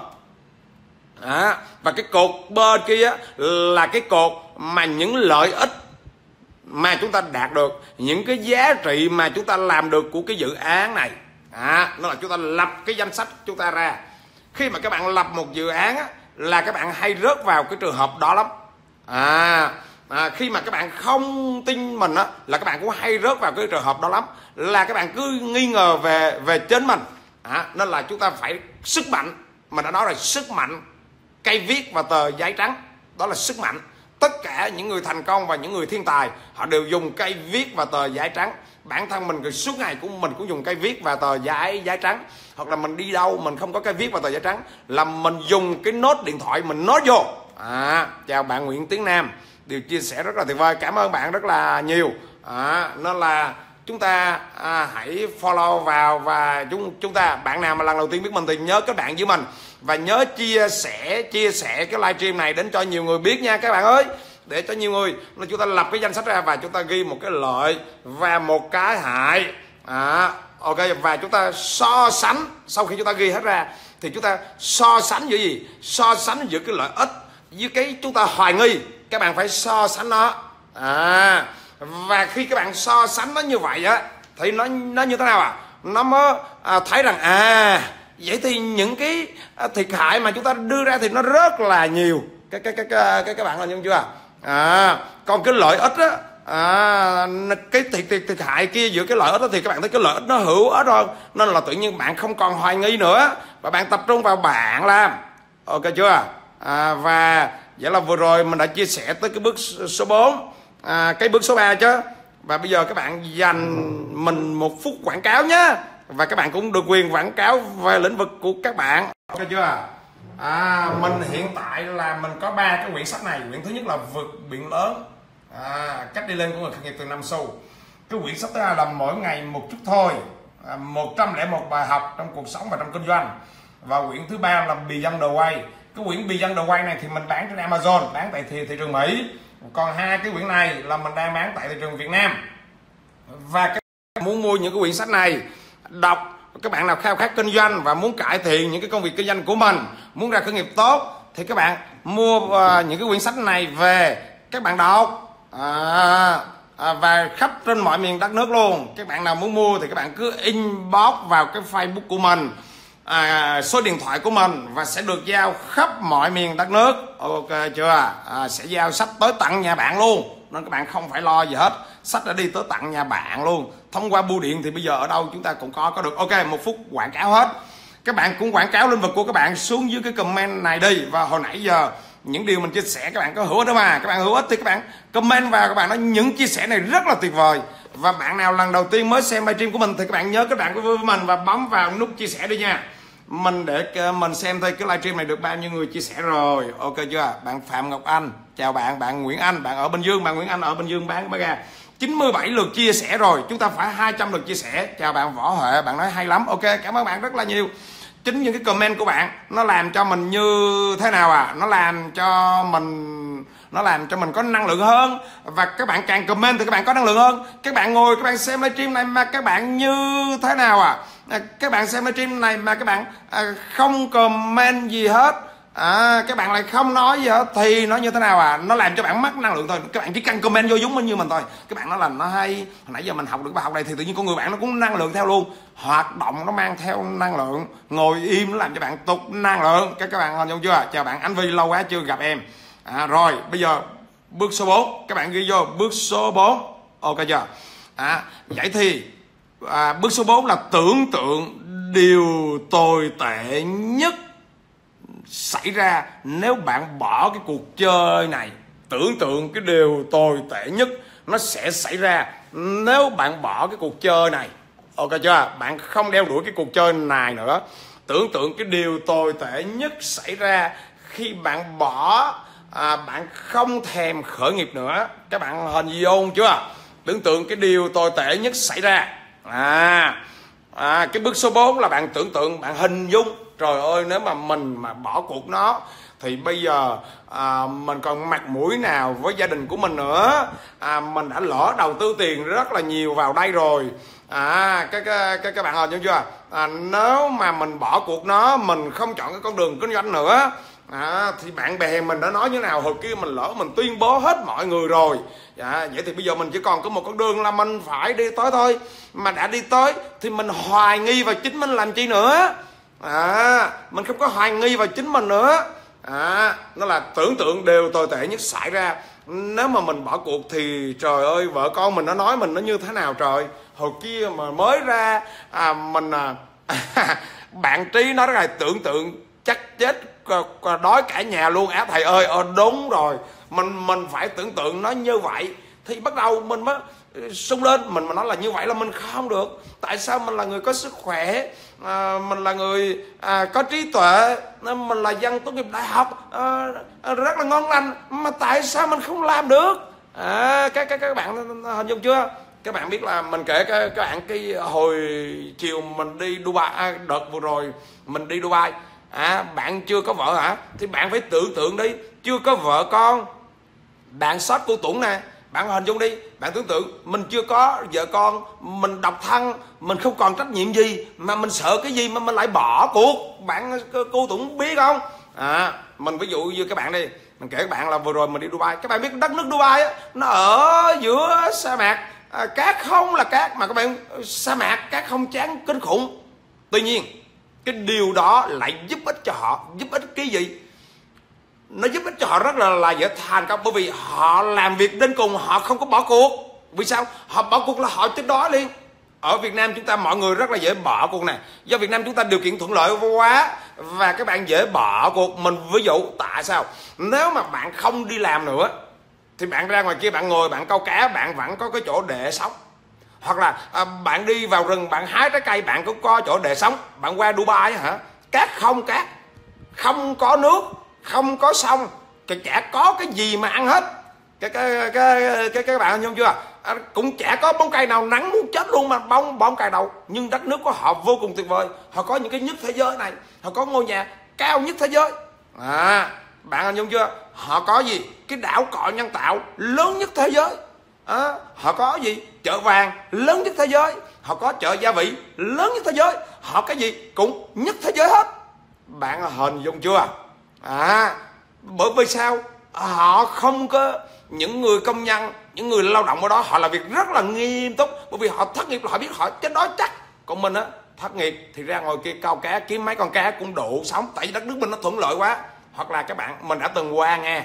và cái cột bên kia là cái cột mà những lợi ích mà chúng ta đạt được, những cái giá trị mà chúng ta làm được của cái dự án này. Nó là chúng ta lập cái danh sách chúng ta ra. Khi mà các bạn lập một dự án là các bạn hay rớt vào cái trường hợp đó lắm. Khi mà các bạn không tin mình là các bạn cũng hay rớt vào cái trường hợp đó lắm, là các bạn cứ nghi ngờ về chính mình. Nên là chúng ta phải sức mạnh. Mình đã nói rồi, sức mạnh cây viết và tờ giấy trắng, đó là sức mạnh. Tất cả những người thành công và những người thiên tài họ đều dùng cây viết và tờ giấy trắng. bản thân mình suốt ngày mình cũng dùng cây viết và tờ giấy trắng, hoặc là mình đi đâu mình không có cây viết và tờ giấy trắng là mình dùng cái nốt điện thoại mình nốt vô. Chào bạn Nguyễn Tiến Nam, điều chia sẻ rất là tuyệt vời, cảm ơn bạn rất là nhiều. Nên là chúng ta hãy follow vào, và chúng ta, bạn nào mà lần đầu tiên biết mình thì nhớ kết bạn với mình và nhớ chia sẻ cái livestream này đến cho nhiều người biết nha các bạn ơi, để cho nhiều người. Nên chúng ta lập cái danh sách ra và chúng ta ghi một cái lợi và một cái hại. Ok, và chúng ta so sánh. Sau khi chúng ta ghi hết ra thì chúng ta so sánh giữa gì? So sánh giữa cái lợi ích với cái chúng ta hoài nghi. Các bạn phải so sánh nó. Và khi các bạn so sánh nó như vậy á thì nó như thế nào nó mới thấy rằng vậy thì những cái thiệt hại mà chúng ta đưa ra thì nó rất là nhiều. Các bạn hình dung chưa? Còn cái lợi ích á, cái thiệt hại kia giữa cái lợi ích đó thì các bạn thấy cái lợi ích nó hữu ích hơn, nên là tự nhiên bạn không còn hoài nghi nữa và bạn tập trung vào bạn làm. Ok chưa? Và vậy là vừa rồi mình đã chia sẻ tới cái bước số 4, cái bước số 3 chứ. Và bây giờ các bạn dành mình 1 phút quảng cáo nhé, và các bạn cũng được quyền quảng cáo về lĩnh vực của các bạn. Ok chưa? Mình hiện tại là mình có 3 cái quyển sách này. Quyển thứ nhất là Vượt Biển Lớn, cách đi lên của người khởi nghiệp từ 5 xu. Cái quyển sách thứ hai là Mỗi Ngày Một Chút Thôi, 101 bài học trong cuộc sống và trong kinh doanh. Và quyển thứ ba là Beyond the Way. Cái quyển Beyond the Way này thì mình bán trên Amazon, bán tại thị trường Mỹ. Còn 2 cái quyển này là mình đang bán tại thị trường Việt Nam. Và các bạn muốn mua những cái quyển sách này đọc, các bạn nào khao khát kinh doanh và muốn cải thiện những cái công việc kinh doanh của mình, muốn ra khởi nghiệp tốt, thì các bạn mua những cái quyển sách này về các bạn đọc, và khắp trên mọi miền đất nước luôn. Các bạn nào muốn mua thì các bạn cứ inbox vào cái Facebook của mình, số điện thoại của mình, và sẽ được giao khắp mọi miền đất nước. Ok chưa? Sẽ giao sách tới tận nhà bạn luôn, nên các bạn không phải lo gì hết, sách đã đi tới tận nhà bạn luôn. Thông qua bưu điện thì bây giờ ở đâu chúng ta cũng có được. Ok, 1 phút quảng cáo hết. Các bạn cũng quảng cáo lĩnh vực của các bạn xuống dưới cái comment này đi. Và hồi nãy giờ những điều mình chia sẻ các bạn có hữu ích không? Các bạn hữu ích thì các bạn comment vào, các bạn nói những chia sẻ này rất là tuyệt vời. Và bạn nào lần đầu tiên mới xem livestream của mình thì các bạn nhớ các bạn với mình và bấm vào nút chia sẻ đi nha. Mình để mình xem thôi cái livestream này được bao nhiêu người chia sẻ rồi. Ok chưa? Bạn Phạm Ngọc Anh, chào bạn. Bạn Nguyễn Anh, bạn ở Bình Dương. Bạn Nguyễn Anh ở Bình Dương bán cái ga. 97 lượt chia sẻ rồi, chúng ta phải 200 lượt chia sẻ. Chào bạn Võ Huệ, bạn nói hay lắm. Ok, cảm ơn bạn rất là nhiều. Chính những cái comment của bạn nó làm cho mình như thế nào nó làm cho mình có năng lượng hơn. Và các bạn càng comment thì các bạn có năng lượng hơn. Các bạn ngồi các bạn xem livestream này mà các bạn như thế nào các bạn xem livestream này mà các bạn không comment gì hết, các bạn lại không nói gì hết thì nó như thế nào nó làm cho bạn mất năng lượng thôi. Các bạn chỉ cần comment vô giống như mình thôi, các bạn nói là nó hay, hồi nãy giờ mình học được bài học này thì tự nhiên con người bạn nó cũng năng lượng theo luôn. Hoạt động nó mang theo năng lượng, ngồi im nó làm cho bạn tụt năng lượng. Các bạn hình dung chưa? Chào bạn Anh Vi, lâu quá chưa gặp em. Rồi bây giờ bước số 4, các bạn ghi vô bước số 4. Ok chưa? Vậy thì bước số 4 là tưởng tượng điều tồi tệ nhất xảy ra nếu bạn bỏ cái cuộc chơi này. Tưởng tượng cái điều tồi tệ nhất nó sẽ xảy ra nếu bạn bỏ cái cuộc chơi này. Ok chưa? Bạn không đeo đuổi cái cuộc chơi này nữa. Tưởng tượng cái điều tồi tệ nhất xảy ra khi bạn bỏ, bạn không thèm khởi nghiệp nữa. Các bạn hình gì không chưa? Tưởng tượng cái điều tồi tệ nhất xảy ra. Cái bước số 4 là bạn tưởng tượng, bạn hình dung. Trời ơi, nếu mà mình mà bỏ cuộc nó thì bây giờ mình còn mặt mũi nào với gia đình của mình nữa. Mình đã lỡ đầu tư tiền rất là nhiều vào đây rồi. Các bạn hình dung chưa? Nếu mà mình bỏ cuộc nó, mình không chọn cái con đường kinh doanh nữa, thì bạn bè mình đã nói như nào, hồi kia mình lỡ mình tuyên bố hết mọi người rồi. Vậy thì bây giờ mình chỉ còn có một con đường là mình phải đi tới thôi. Mà đã đi tới thì mình hoài nghi vào chính mình làm chi nữa. Mình không có hoài nghi vào chính mình nữa. Nó là tưởng tượng điều tồi tệ nhất xảy ra nếu mà mình bỏ cuộc thì trời ơi, vợ con mình nó nói mình nó như thế nào trời. Hồi kia mà mới ra bạn Trí nói là tưởng tượng chắc chết đói cả nhà luôn. Thầy ơi, đúng rồi, mình phải tưởng tượng nó như vậy thì bắt đầu mình mới sung lên. Mình mà nói là như vậy là mình không được. Tại sao? Mình là người có sức khỏe, mình là người có trí tuệ, mình là dân tốt nghiệp đại học, rất là ngon lành, mà tại sao mình không làm được? Các bạn hình dung chưa? Các bạn biết là mình kể các bạn cái hồi chiều mình đi Dubai, đợt vừa rồi mình đi Dubai, bạn chưa có vợ hả? Thì bạn phải tưởng tượng đi, chưa có vợ con, bạn sót cô Tuấn nè, bạn hình dung đi, bạn tưởng tượng mình chưa có vợ con, mình độc thân, mình không còn trách nhiệm gì, mà mình sợ cái gì mà mình lại bỏ cuộc. Bạn cô Tuấn biết không? Mình ví dụ như các bạn đi, mình kể các bạn là vừa rồi mình đi Dubai. Các bạn biết đất nước Dubai á, nó ở giữa sa mạc, cát không là cát, mà các bạn sa mạc cát không chán kinh khủng. Tuy nhiên cái điều đó lại giúp ích cho họ. Giúp ích cái gì? Nó giúp ích cho họ rất là dễ thành công, bởi vì họ làm việc đến cùng, họ không có bỏ cuộc. Vì sao? Họ bỏ cuộc là họ chết đói liền. Ở Việt Nam chúng ta mọi người rất là dễ bỏ cuộc nè, do Việt Nam chúng ta điều kiện thuận lợi quá và các bạn dễ bỏ cuộc. Mình ví dụ tại sao? Nếu mà bạn không đi làm nữa thì bạn ra ngoài kia bạn ngồi bạn câu cá, bạn vẫn có cái chỗ để sống. Hoặc là bạn đi vào rừng bạn hái trái cây, bạn cũng có chỗ để sống. Bạn qua Dubai hả, cát, không có nước, không có sông, chả có cái gì mà ăn hết. Các bạn hiểu chưa? Cũng chả có bóng cây nào, nắng muốn chết luôn mà bóng cây đâu. Nhưng đất nước của họ vô cùng tuyệt vời. Họ có những cái nhất thế giới này, họ có ngôi nhà cao nhất thế giới. Bạn hiểu chưa? Họ có gì? Cái đảo cọ nhân tạo lớn nhất thế giới. Họ có gì? Chợ vàng lớn nhất thế giới. Họ có chợ gia vị lớn nhất thế giới. Họ cái gì cũng nhất thế giới hết. Bạn hình dung chưa? Bởi vì sao? Họ không có, những người công nhân, những người lao động ở đó họ làm việc rất là nghiêm túc, bởi vì họ thất nghiệp là họ biết họ chết đói chắc. Còn mình á, thất nghiệp thì ra ngoài kia câu cá kiếm mấy con cá cũng đủ sống, tại vì đất nước mình nó thuận lợi quá. Hoặc là các bạn, mình đã từng qua Nga,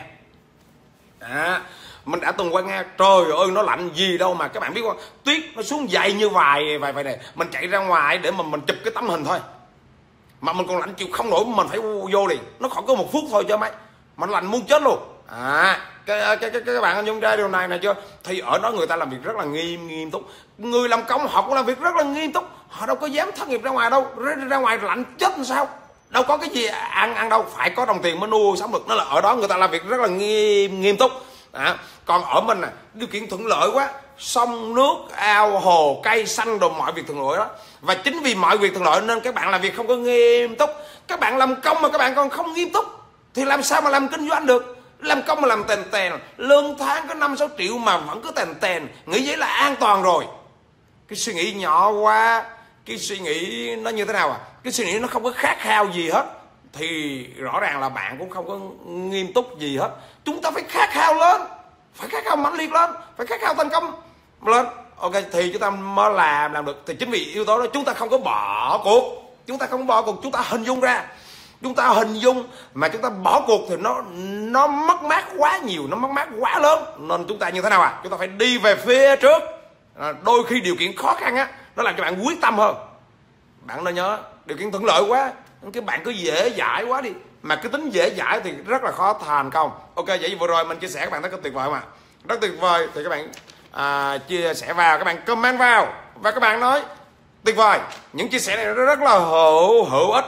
mình đã từng qua Nga, trời ơi nó lạnh gì đâu mà các bạn biết không, tuyết nó xuống dày như vài này. Mình chạy ra ngoài để mà mình chụp cái tấm hình thôi mà mình còn lạnh chịu không nổi, mình phải vô liền, nó khoảng có 1 phút thôi cho mấy, mình lạnh muốn chết luôn. Các bạn anh nhung ra điều này chưa? Thì ở đó người ta làm việc rất là nghiêm túc. Người làm công họ cũng làm việc rất là nghiêm túc, họ đâu có dám thất nghiệp ra ngoài đâu. Ra ngoài lạnh chết làm sao, đâu có cái gì ăn đâu, phải có đồng tiền mới nuôi sống được. Nó là ở đó người ta làm việc rất là nghiêm túc. Còn ở mình điều kiện thuận lợi quá, sông nước ao hồ cây xanh đồ, mọi việc thuận lợi đó. Và chính vì mọi việc thuận lợi nên các bạn làm việc không có nghiêm túc. Các bạn làm công mà các bạn còn không nghiêm túc thì làm sao mà làm kinh doanh được? Làm công mà làm tèn, lương tháng có 5-6 triệu mà vẫn cứ tèn, nghĩ vậy là an toàn rồi. Cái suy nghĩ nhỏ quá, cái suy nghĩ nó như thế nào cái suy nghĩ nó không có khát khao gì hết, thì rõ ràng là bạn cũng không có nghiêm túc gì hết. Chúng ta phải khát khao lên, phải khát khao mãnh liệt lên, phải khát khao thành công lên. Ok, thì chúng ta mới làm được. Thì chính vì yếu tố đó chúng ta không có bỏ cuộc. Chúng ta không bỏ cuộc, chúng ta hình dung ra, chúng ta hình dung mà chúng ta bỏ cuộc thì nó mất mát quá nhiều, nó mất mát quá lớn. Nên chúng ta như thế nào chúng ta phải đi về phía trước. Đôi khi điều kiện khó khăn nó làm cho bạn quyết tâm hơn. Bạn nên nhớ, điều kiện thuận lợi quá cái bạn cứ dễ dãi quá đi, mà cái tính dễ dãi thì rất là khó thành công. Ok, vậy vừa rồi mình chia sẻ các bạn thấy có tuyệt vời mà, rất tuyệt vời. Thì các bạn chia sẻ vào, các bạn comment vào và các bạn nói tuyệt vời, những chia sẻ này rất là hữu ích.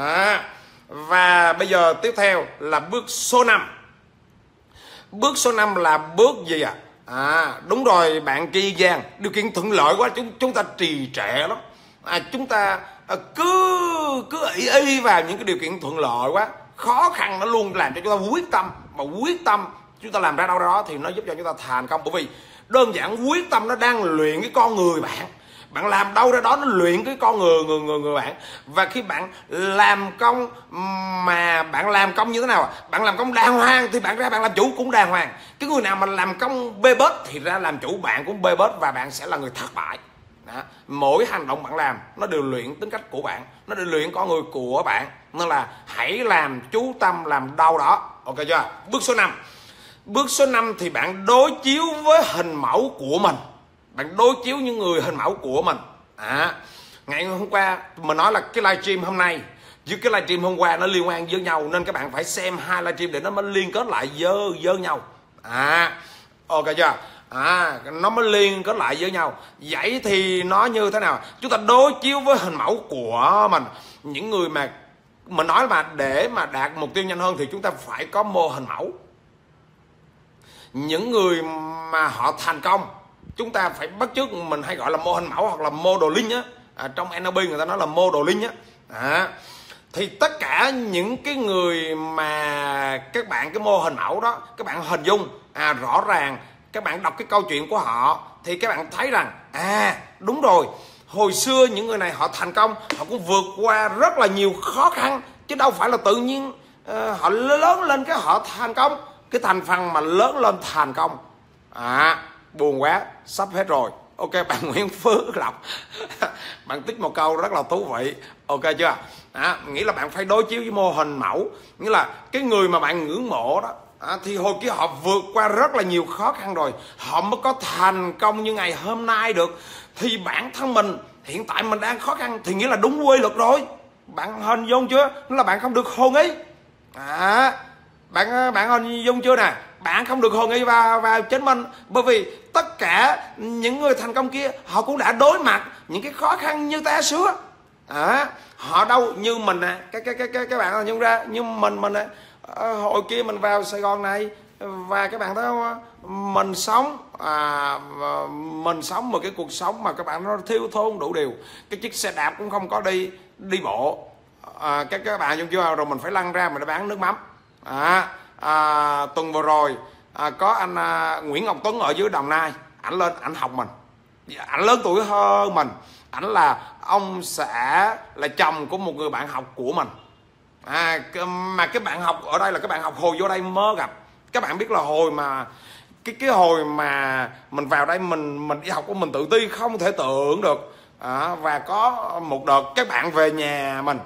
Và bây giờ tiếp theo là bước số 5. Bước số 5 là bước gì đúng rồi bạn Tri Giang, điều kiện thuận lợi quá chúng ta trì trệ lắm. Chúng ta cứ ý vào những cái điều kiện thuận lợi quá, khó khăn nó luôn làm cho chúng ta quyết tâm. Mà quyết tâm chúng ta làm ra đâu đó thì nó giúp cho chúng ta thành công. Bởi vì đơn giản quyết tâm nó đang luyện cái con người bạn. Bạn làm đâu ra đó nó luyện cái con người bạn. Và khi bạn làm công, mà bạn làm công như thế nào bạn làm công đàng hoàng thì bạn ra bạn làm chủ cũng đàng hoàng. Cái người nào mà làm công bê bết thì ra làm chủ bạn cũng bê bết, và bạn sẽ là người thất bại. Mỗi hành động bạn làm nó đều luyện tính cách của bạn, nó đều luyện con người của bạn. Nên là hãy làm chú tâm làm đâu đó. Ok chưa? Bước số 5. Bước số 5 thì bạn đối chiếu với hình mẫu của mình. Bạn đối chiếu những người hình mẫu của mình. Ngày hôm qua mình nói là cái livestream hôm nay với cái livestream hôm qua nó liên quan với nhau, nên các bạn phải xem hai livestream để nó mới liên kết lại với nhau. Ok chưa? nó mới liên kết lại với nhau. Vậy thì nó như thế nào? Chúng ta đối chiếu với hình mẫu của mình. Những người mà mình nói mà để mà đạt mục tiêu nhanh hơn thì chúng ta phải có mô hình mẫu. Những người mà họ thành công chúng ta phải bắt chước, mình hay gọi là mô hình mẫu hoặc là modeling á. Trong NLP người ta nói là modeling á. Thì tất cả những cái người mà các bạn cái mô hình mẫu đó, các bạn hình dung rõ ràng, các bạn đọc cái câu chuyện của họ thì các bạn thấy rằng đúng rồi, hồi xưa những người này họ thành công, họ cũng vượt qua rất là nhiều khó khăn, chứ đâu phải là tự nhiên họ lớn lên cái họ thành công. Cái thành phần mà lớn lên thành công buồn quá, sắp hết rồi. Ok, bạn Nguyễn Phước Lộc bạn tích một câu rất là thú vị, ok chưa? Nghĩa là bạn phải đối chiếu với mô hình mẫu. Nghĩa là cái người mà bạn ngưỡng mộ đó thì hồi kia họ vượt qua rất là nhiều khó khăn rồi, họ mới có thành công như ngày hôm nay được. Thì bản thân mình hiện tại mình đang khó khăn thì nghĩa là đúng quy luật rồi. Bạn hình dung chưa? Nghĩa là bạn không được hồn ý. Bạn hình dung chưa nè? Bạn không được hồn ý vào chính mình. Bởi vì tất cả những người thành công kia họ cũng đã đối mặt những cái khó khăn như ta xưa. Họ đâu như mình nè, các bạn hình dung ra như mình nè. Hồi kia mình vào Sài Gòn này và các bạn thấy không, mình sống một cái cuộc sống mà các bạn nó thiếu thốn đủ điều. Cái chiếc xe đạp cũng không có đi bộ, các bạn hiểu chưa? Rồi mình phải lăn ra mình để bán nước mắm. Tuần vừa rồi có anh Nguyễn Ngọc Tuấn ở dưới Đồng Nai, ảnh lên ảnh học mình, ảnh lớn tuổi hơn mình, ảnh là ông xã là chồng của một người bạn học của mình. Mà cái bạn học ở đây là các bạn học hồi vô đây mới gặp. Các bạn biết là hồi mà cái hồi mà mình vào đây mình đi học của mình tự ti không thể tưởng được. Và có một đợt các bạn về nhà mình,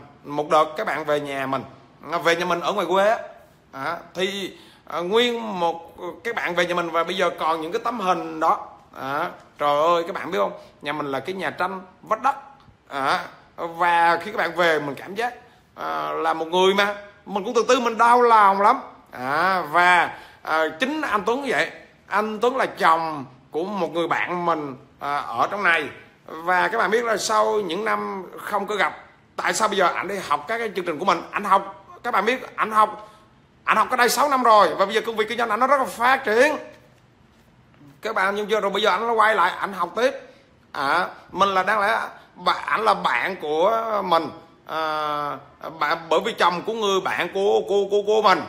về nhà mình ở ngoài quê thì nguyên một các bạn về nhà mình và bây giờ còn những cái tấm hình đó. Trời ơi, các bạn biết không, nhà mình là cái nhà tranh vách đất. Và khi các bạn về mình cảm giác là một người mà mình cũng tự tư, mình đau lòng lắm. Và chính anh Tuấn vậy, anh Tuấn là chồng của một người bạn mình ở trong này. Và các bạn biết là sau những năm không có gặp, tại sao bây giờ anh đi học các cái chương trình của mình, anh học, các bạn biết anh học cái đây 6 năm rồi và bây giờ công việc kinh doanh anh nó rất là phát triển. Các bạn nhưng chưa, rồi bây giờ anh nó quay lại anh học tiếp. Mình là đáng lẽ anh là bạn của mình, bởi vì chồng của người bạn của mình.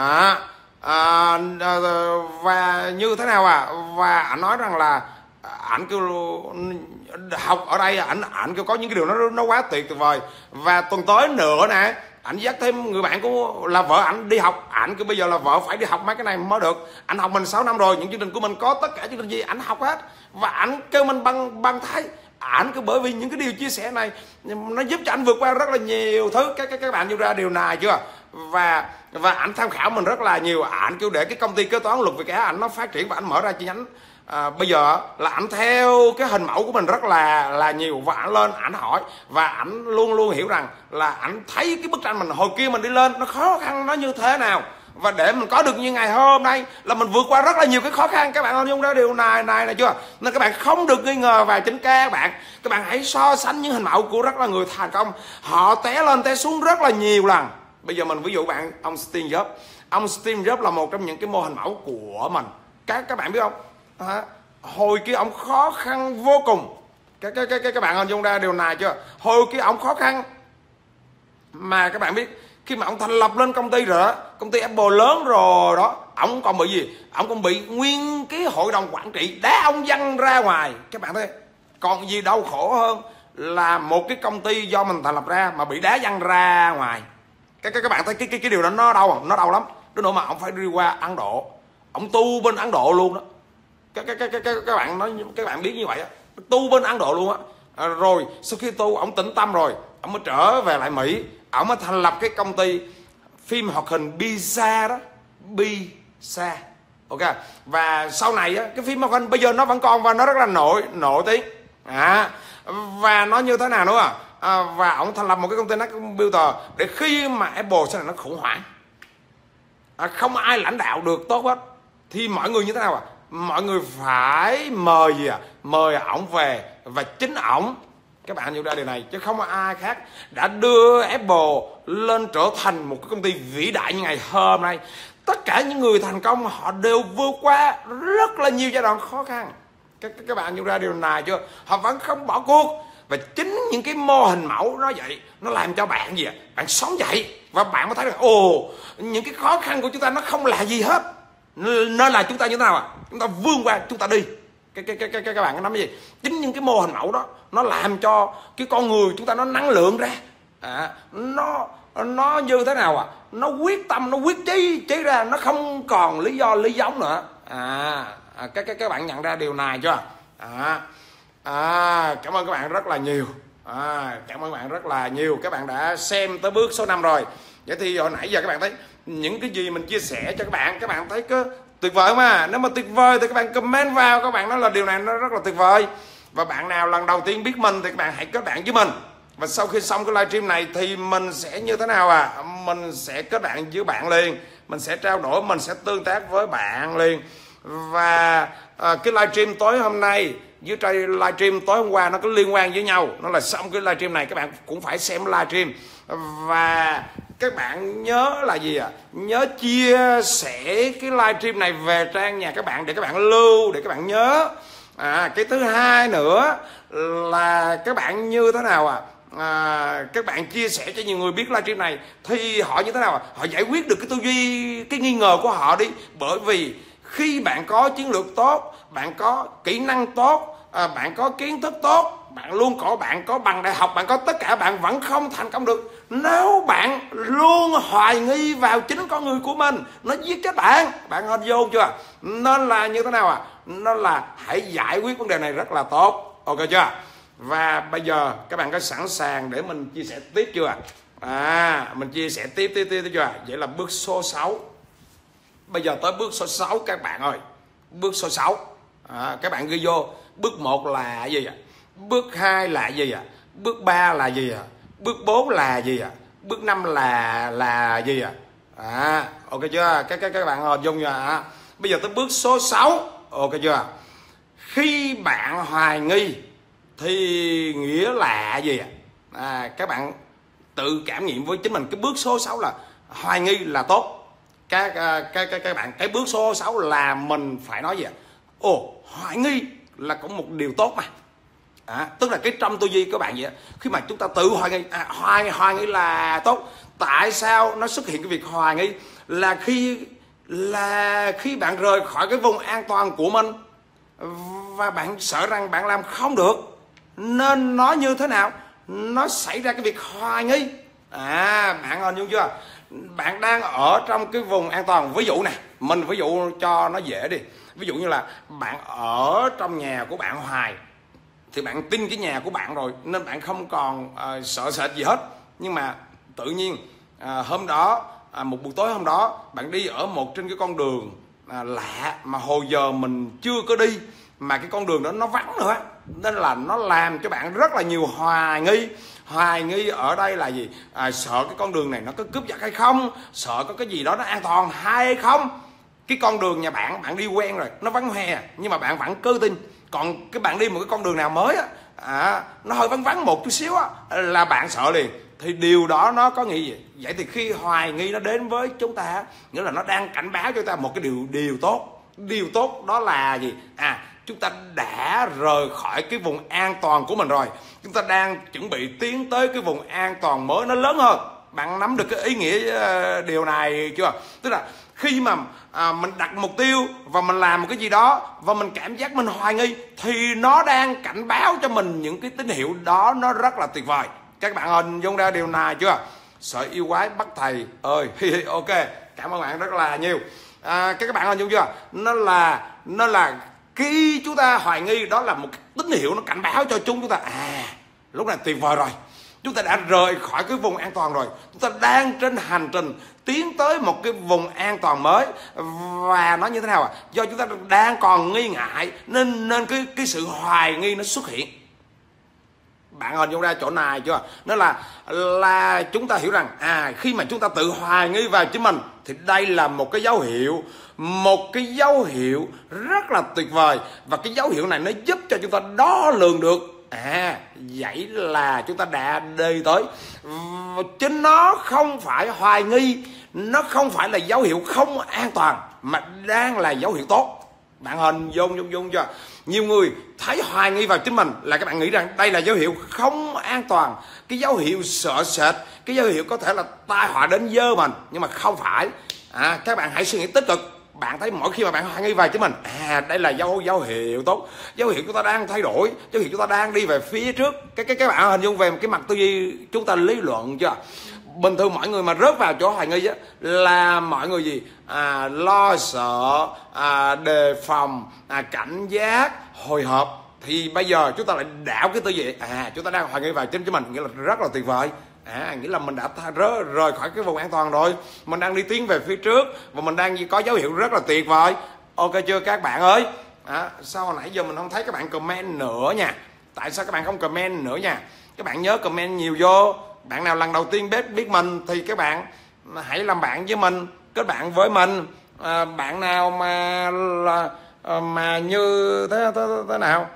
Và như thế nào và anh nói rằng là ảnh kêu học ở đây, ảnh kêu có những cái điều nó quá tuyệt vời. Và tuần tới nữa nè, ảnh dắt thêm người bạn của là vợ ảnh đi học. Ảnh kêu bây giờ là vợ phải đi học mấy cái này mới được. Ảnh học mình 6 năm rồi, những chương trình của mình có tất cả chương trình gì ảnh học hết. Và ảnh kêu mình bằng thấy ảnh cứ bởi vì những cái điều chia sẻ này nó giúp cho anh vượt qua rất là nhiều thứ. Các bạn đưa ra điều này chưa? Và ảnh tham khảo mình rất là nhiều. Ảnh kêu để cái công ty kế toán luật việc ảnh nó phát triển và ảnh mở ra chi nhánh. Bây giờ là ảnh theo cái hình mẫu của mình rất là nhiều. Và ảnh lên ảnh hỏi và ảnh luôn luôn hiểu rằng là ảnh thấy cái bức tranh mình hồi kia mình đi lên nó khó khăn nó như thế nào, và để mình có được như ngày hôm nay là mình vượt qua rất là nhiều cái khó khăn. Các bạn hình dung ra điều này chưa? Nên các bạn không được nghi ngờ vào chính các bạn hãy so sánh những hình mẫu của rất là người thành công. Họ té lên té xuống rất là nhiều lần. Bây giờ mình ví dụ bạn ông Steve Jobs. Ông Steve Jobs là một trong những cái mô hình mẫu của mình. Các bạn biết không? Hồi kia ông khó khăn vô cùng. Các bạn hình dung ra điều này chưa? Hồi kia ông khó khăn mà các bạn biết khi mà ông thành lập lên công ty rồi đó, công ty Apple lớn rồi đó, ông còn bị gì? Ông còn bị nguyên cái hội đồng quản trị đá ông văng ra ngoài. Các bạn thấy còn gì đau khổ hơn là một cái công ty do mình thành lập ra mà bị đá văng ra ngoài. Các bạn thấy cái điều đó nó đau lắm. Đến nỗi mà ông phải đi qua Ấn Độ, ông tu bên Ấn Độ luôn đó. Các bạn nói, các bạn biết như vậy á, tu bên Ấn Độ luôn á. Rồi sau khi tu ông tĩnh tâm rồi, ông mới trở về lại Mỹ, ông mới thành lập cái công ty phim hoạt hình Pizza đó, Pizza. Ok. Và sau này á, cái phim hoạt hình bây giờ nó vẫn còn và nó rất là nổi tiếng. Và nó như thế nào nữa và ông thành lập một cái công ty computer để khi mà Apple sau này nó khủng hoảng, không ai lãnh đạo được tốt hết, thì mọi người như thế nào mọi người phải mời gì mời ổng về, và chính ổng, các bạn hiểu ra điều này, chứ không có ai khác đã đưa Apple lên trở thành một cái công ty vĩ đại như ngày hôm nay. Tất cả những người thành công họ đều vượt qua rất là nhiều giai đoạn khó khăn. Các bạn hiểu ra điều này chưa? Họ vẫn không bỏ cuộc. Và chính những cái mô hình mẫu nó vậy, nó làm cho bạn gì bạn sống dậy, và bạn mới thấy là những cái khó khăn của chúng ta nó không là gì hết, nên là chúng ta như thế nào chúng ta vươn qua, chúng ta đi. Các bạn có nắm cái gì? Chính những cái mô hình mẫu đó nó làm cho cái con người chúng ta nó năng lượng ra, nó như thế nào nó quyết tâm, nó quyết chí ra, nó không còn lý giống nữa. Các bạn nhận ra điều này chưa? Cảm ơn các bạn rất là nhiều. Cảm ơn các bạn rất là nhiều. Các bạn đã xem tới bước số 5 rồi. Vậy thì hồi nãy giờ các bạn thấy những cái gì mình chia sẻ cho các bạn thấy có tuyệt vời mà. Nếu mà tuyệt vời thì các bạn comment vào, các bạn nói là điều này nó rất là tuyệt vời. Và bạn nào lần đầu tiên biết mình thì các bạn hãy kết bạn với mình. Và sau khi xong cái livestream này thì mình sẽ như thế nào mình sẽ kết bạn với bạn liền, mình sẽ trao đổi, mình sẽ tương tác với bạn liền. Và cái livestream tối hôm nay với livestream tối hôm qua nó có liên quan với nhau. Nó là xong cái livestream này các bạn cũng phải xem livestream. Và các bạn nhớ là gì nhớ chia sẻ cái livestream này về trang nhà các bạn để các bạn lưu, để các bạn nhớ. Cái thứ hai nữa là các bạn như thế nào các bạn chia sẻ cho nhiều người biết livestream này thì họ như thế nào họ giải quyết được cái tư duy, cái nghi ngờ của họ đi. Bởi vì khi bạn có chiến lược tốt, bạn có kỹ năng tốt, bạn có kiến thức tốt, bạn có bằng đại học, bạn có tất cả, bạn vẫn không thành công được nếu bạn luôn hoài nghi vào chính con người của mình. Nó giết chết bạn hình dung chưa? Nên là như thế nào nên là hãy giải quyết vấn đề này rất là tốt, ok chưa? Và bây giờ các bạn có sẵn sàng để mình chia sẻ tiếp chưa? Mình chia sẻ tiếp chưa? Vậy là bước số 6. Bây giờ tới bước số 6 các bạn ơi. Bước số 6 các bạn ghi vô. Bước 1 là gì Bước 2 là gì Bước 3 là gì Bước 4 là gì Bước 5 là gì ok chưa? Các bạn hình dung chưa? Bây giờ tới bước số 6, ok chưa? Khi bạn hoài nghi thì nghĩa là gì các bạn tự cảm nghiệm với chính mình. Cái bước số 6 là hoài nghi là tốt. Các bạn, cái bước số 6 là mình phải nói gì hoài nghi là cũng một điều tốt mà. Tức là cái trong tư duy các bạn vậy, khi mà chúng ta tự hoài nghi, hoài nghi là tốt. Tại sao nó xuất hiện cái việc hoài nghi? Là khi bạn rời khỏi cái vùng an toàn của mình và bạn sợ rằng bạn làm không được, nên nó như thế nào? Nó xảy ra cái việc hoài nghi. Bạn hình dung chưa? Bạn đang ở trong cái vùng an toàn. Ví dụ nè, mình ví dụ cho nó dễ đi. Ví dụ như là bạn ở trong nhà của bạn hoài, thì bạn tin cái nhà của bạn rồi nên bạn không còn sợ sệt gì hết. Nhưng mà tự nhiên hôm đó, một buổi tối hôm đó, bạn đi ở trên cái con đường lạ mà hồi giờ mình chưa có đi, mà cái con đường đó nó vắng nữa, nên là nó làm cho bạn rất là nhiều hoài nghi. Hoài nghi ở đây là gì? Sợ cái con đường này nó có cướp giật hay không, sợ có cái gì đó nó an toàn hay không. Cái con đường nhà bạn đi quen rồi, nó vắng hoe nhưng mà bạn vẫn cứ tin. Còn cái bạn đi một cái con đường nào mới nó hơi vắng một chút xíu là bạn sợ liền. Thì điều đó nó có nghĩa gì? Vậy thì khi hoài nghi nó đến với chúng ta, nghĩa là nó đang cảnh báo cho chúng ta một cái điều tốt. Điều tốt đó là gì? Chúng ta đã rời khỏi cái vùng an toàn của mình rồi. Chúng ta đang chuẩn bị tiến tới cái vùng an toàn mới, nó lớn hơn. Bạn nắm được cái ý nghĩa điều này chưa? Tức là khi mà mình đặt mục tiêu và mình làm một cái gì đó và mình cảm giác mình hoài nghi, thì nó đang cảnh báo cho mình những cái tín hiệu đó, nó rất là tuyệt vời. Các bạn hình dung ra điều này chưa? Sợ yêu quái bắt thầy ơi. Ok, cảm ơn bạn rất là nhiều. Các bạn hình dung chưa? Nó là khi chúng ta hoài nghi, đó là một cái tín hiệu nó cảnh báo cho chúng ta lúc này tuyệt vời rồi, chúng ta đã rời khỏi cái vùng an toàn rồi, chúng ta đang trên hành trình tiến tới một cái vùng an toàn mới. Và nó như thế nào do chúng ta đang còn nghi ngại nên cái sự hoài nghi nó xuất hiện. Bạn hình dung ra chỗ này chưa? Nên là chúng ta hiểu rằng khi mà chúng ta tự hoài nghi vào chính mình thì đây là một cái dấu hiệu rất là tuyệt vời, và cái dấu hiệu này nó giúp cho chúng ta đo lường được vậy là chúng ta đã đi tới, chứ nó không phải hoài nghi, nó không phải là dấu hiệu không an toàn, mà đang là dấu hiệu tốt. Bạn hình dung chưa? Nhiều người thấy hoài nghi vào chính mình là các bạn nghĩ rằng đây là dấu hiệu không an toàn, cái dấu hiệu sợ sệt, cái dấu hiệu có thể là tai họa đến dơ mình, nhưng mà không phải. Các bạn hãy suy nghĩ tích cực. Bạn thấy mỗi khi mà bạn hoài nghi vào chính mình, đây là dấu hiệu tốt, dấu hiệu chúng ta đang thay đổi, dấu hiệu chúng ta đang đi về phía trước. Các bạn hình dung về cái mặt tư duy chúng ta lý luận chưa? Bình thường mọi người mà rớt vào chỗ hoài nghi là mọi người gì? Lo sợ, đề phòng, cảnh giác, hồi hộp. Thì bây giờ chúng ta lại đảo cái tư duy, chúng ta đang hoài nghi vào chính mình, nghĩa là rất là tuyệt vời. Nghĩa là mình đã rời khỏi cái vùng an toàn rồi, mình đang đi tiến về phía trước, và mình đang có dấu hiệu rất là tuyệt vời. Ok chưa các bạn ơi? Sao hồi nãy giờ mình không thấy các bạn comment nữa nha? Tại sao các bạn không comment nữa nha? Các bạn nhớ comment nhiều vô. Bạn nào lần đầu tiên biết mình thì các bạn hãy làm bạn với mình, kết bạn với mình. Bạn nào mà như thế nào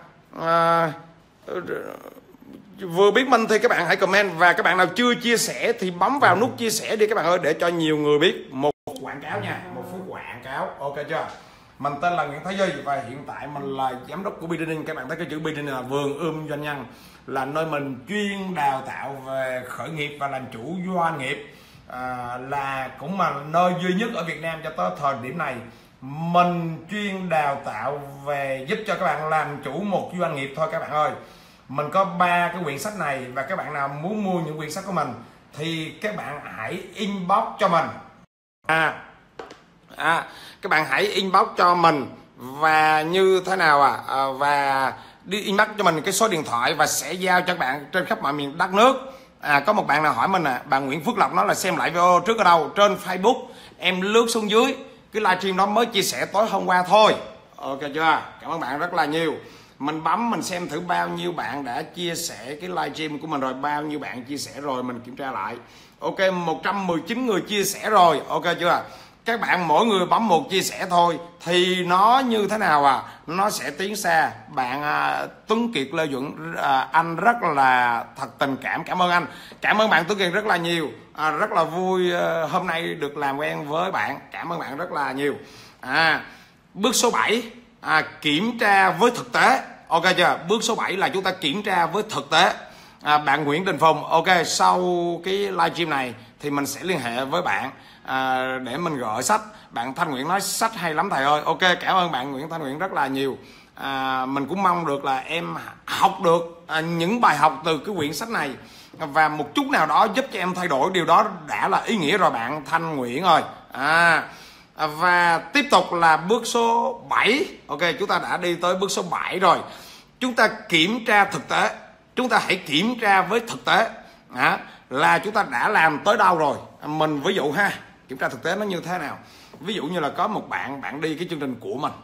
vừa biết mình thì các bạn hãy comment, và các bạn nào chưa chia sẻ thì bấm vào nút chia sẻ đi các bạn ơi, để cho nhiều người biết. Một quảng cáo nha, một phút quảng cáo, ok chưa? Mình tên là Nguyễn Thái Duy và hiện tại mình là giám đốc của Beginning. Các bạn thấy cái chữ Beginning là vườn doanh nhân, là nơi mình chuyên đào tạo về khởi nghiệp và làm chủ doanh nghiệp, là cũng là nơi duy nhất ở Việt Nam cho tới thời điểm này mình chuyên đào tạo về giúp cho các bạn làm chủ một doanh nghiệp thôi các bạn ơi. Mình có 3 cái quyển sách này, và các bạn nào muốn mua những quyển sách của mình thì các bạn hãy inbox cho mình. Các bạn hãy inbox cho mình, và như thế nào và đi inbox cho mình cái số điện thoại, và sẽ giao cho các bạn trên khắp mọi miền đất nước. Có một bạn nào hỏi mình bạn Nguyễn Phước Lộc nói là xem lại video trước ở đâu? Trên Facebook. Em lướt xuống dưới cái livestream đó mới chia sẻ tối hôm qua thôi. Ok chưa? Cảm ơn bạn rất là nhiều. Mình bấm mình xem thử bao nhiêu bạn đã chia sẻ cái livestream của mình rồi, bao nhiêu bạn chia sẻ rồi, mình kiểm tra lại. Ok, 119 người chia sẻ rồi. Ok chưa? Các bạn mỗi người bấm một chia sẻ thôi thì nó như thế nào nó sẽ tiến xa. Bạn Tuấn Kiệt Lê Duẩn, anh rất là thật tình cảm ơn anh. Cảm ơn bạn Tuấn Kiệt rất là nhiều. Rất là vui hôm nay được làm quen với bạn. Cảm ơn bạn rất là nhiều. Bước số 7, kiểm tra với thực tế. Ok chưa? Bước số 7 là chúng ta kiểm tra với thực tế. Bạn Nguyễn Đình Phùng, ok, sau cái livestream này thì mình sẽ liên hệ với bạn để mình gửi sách. Bạn Thanh Nguyễn nói sách hay lắm thầy ơi. Ok, cảm ơn bạn Nguyễn Thanh Nguyễn rất là nhiều. Mình cũng mong được là em học được những bài học từ cái quyển sách này, và một chút nào đó giúp cho em thay đổi, điều đó đã là ý nghĩa rồi bạn Thanh Nguyễn ơi. Và tiếp tục là bước số 7. Ok, chúng ta đã đi tới bước số 7 rồi. Chúng ta kiểm tra thực tế. Chúng ta hãy kiểm tra với thực tế là chúng ta đã làm tới đâu rồi. Mình ví dụ kiểm tra thực tế nó như thế nào. Ví dụ như là có một bạn đi cái chương trình của mình,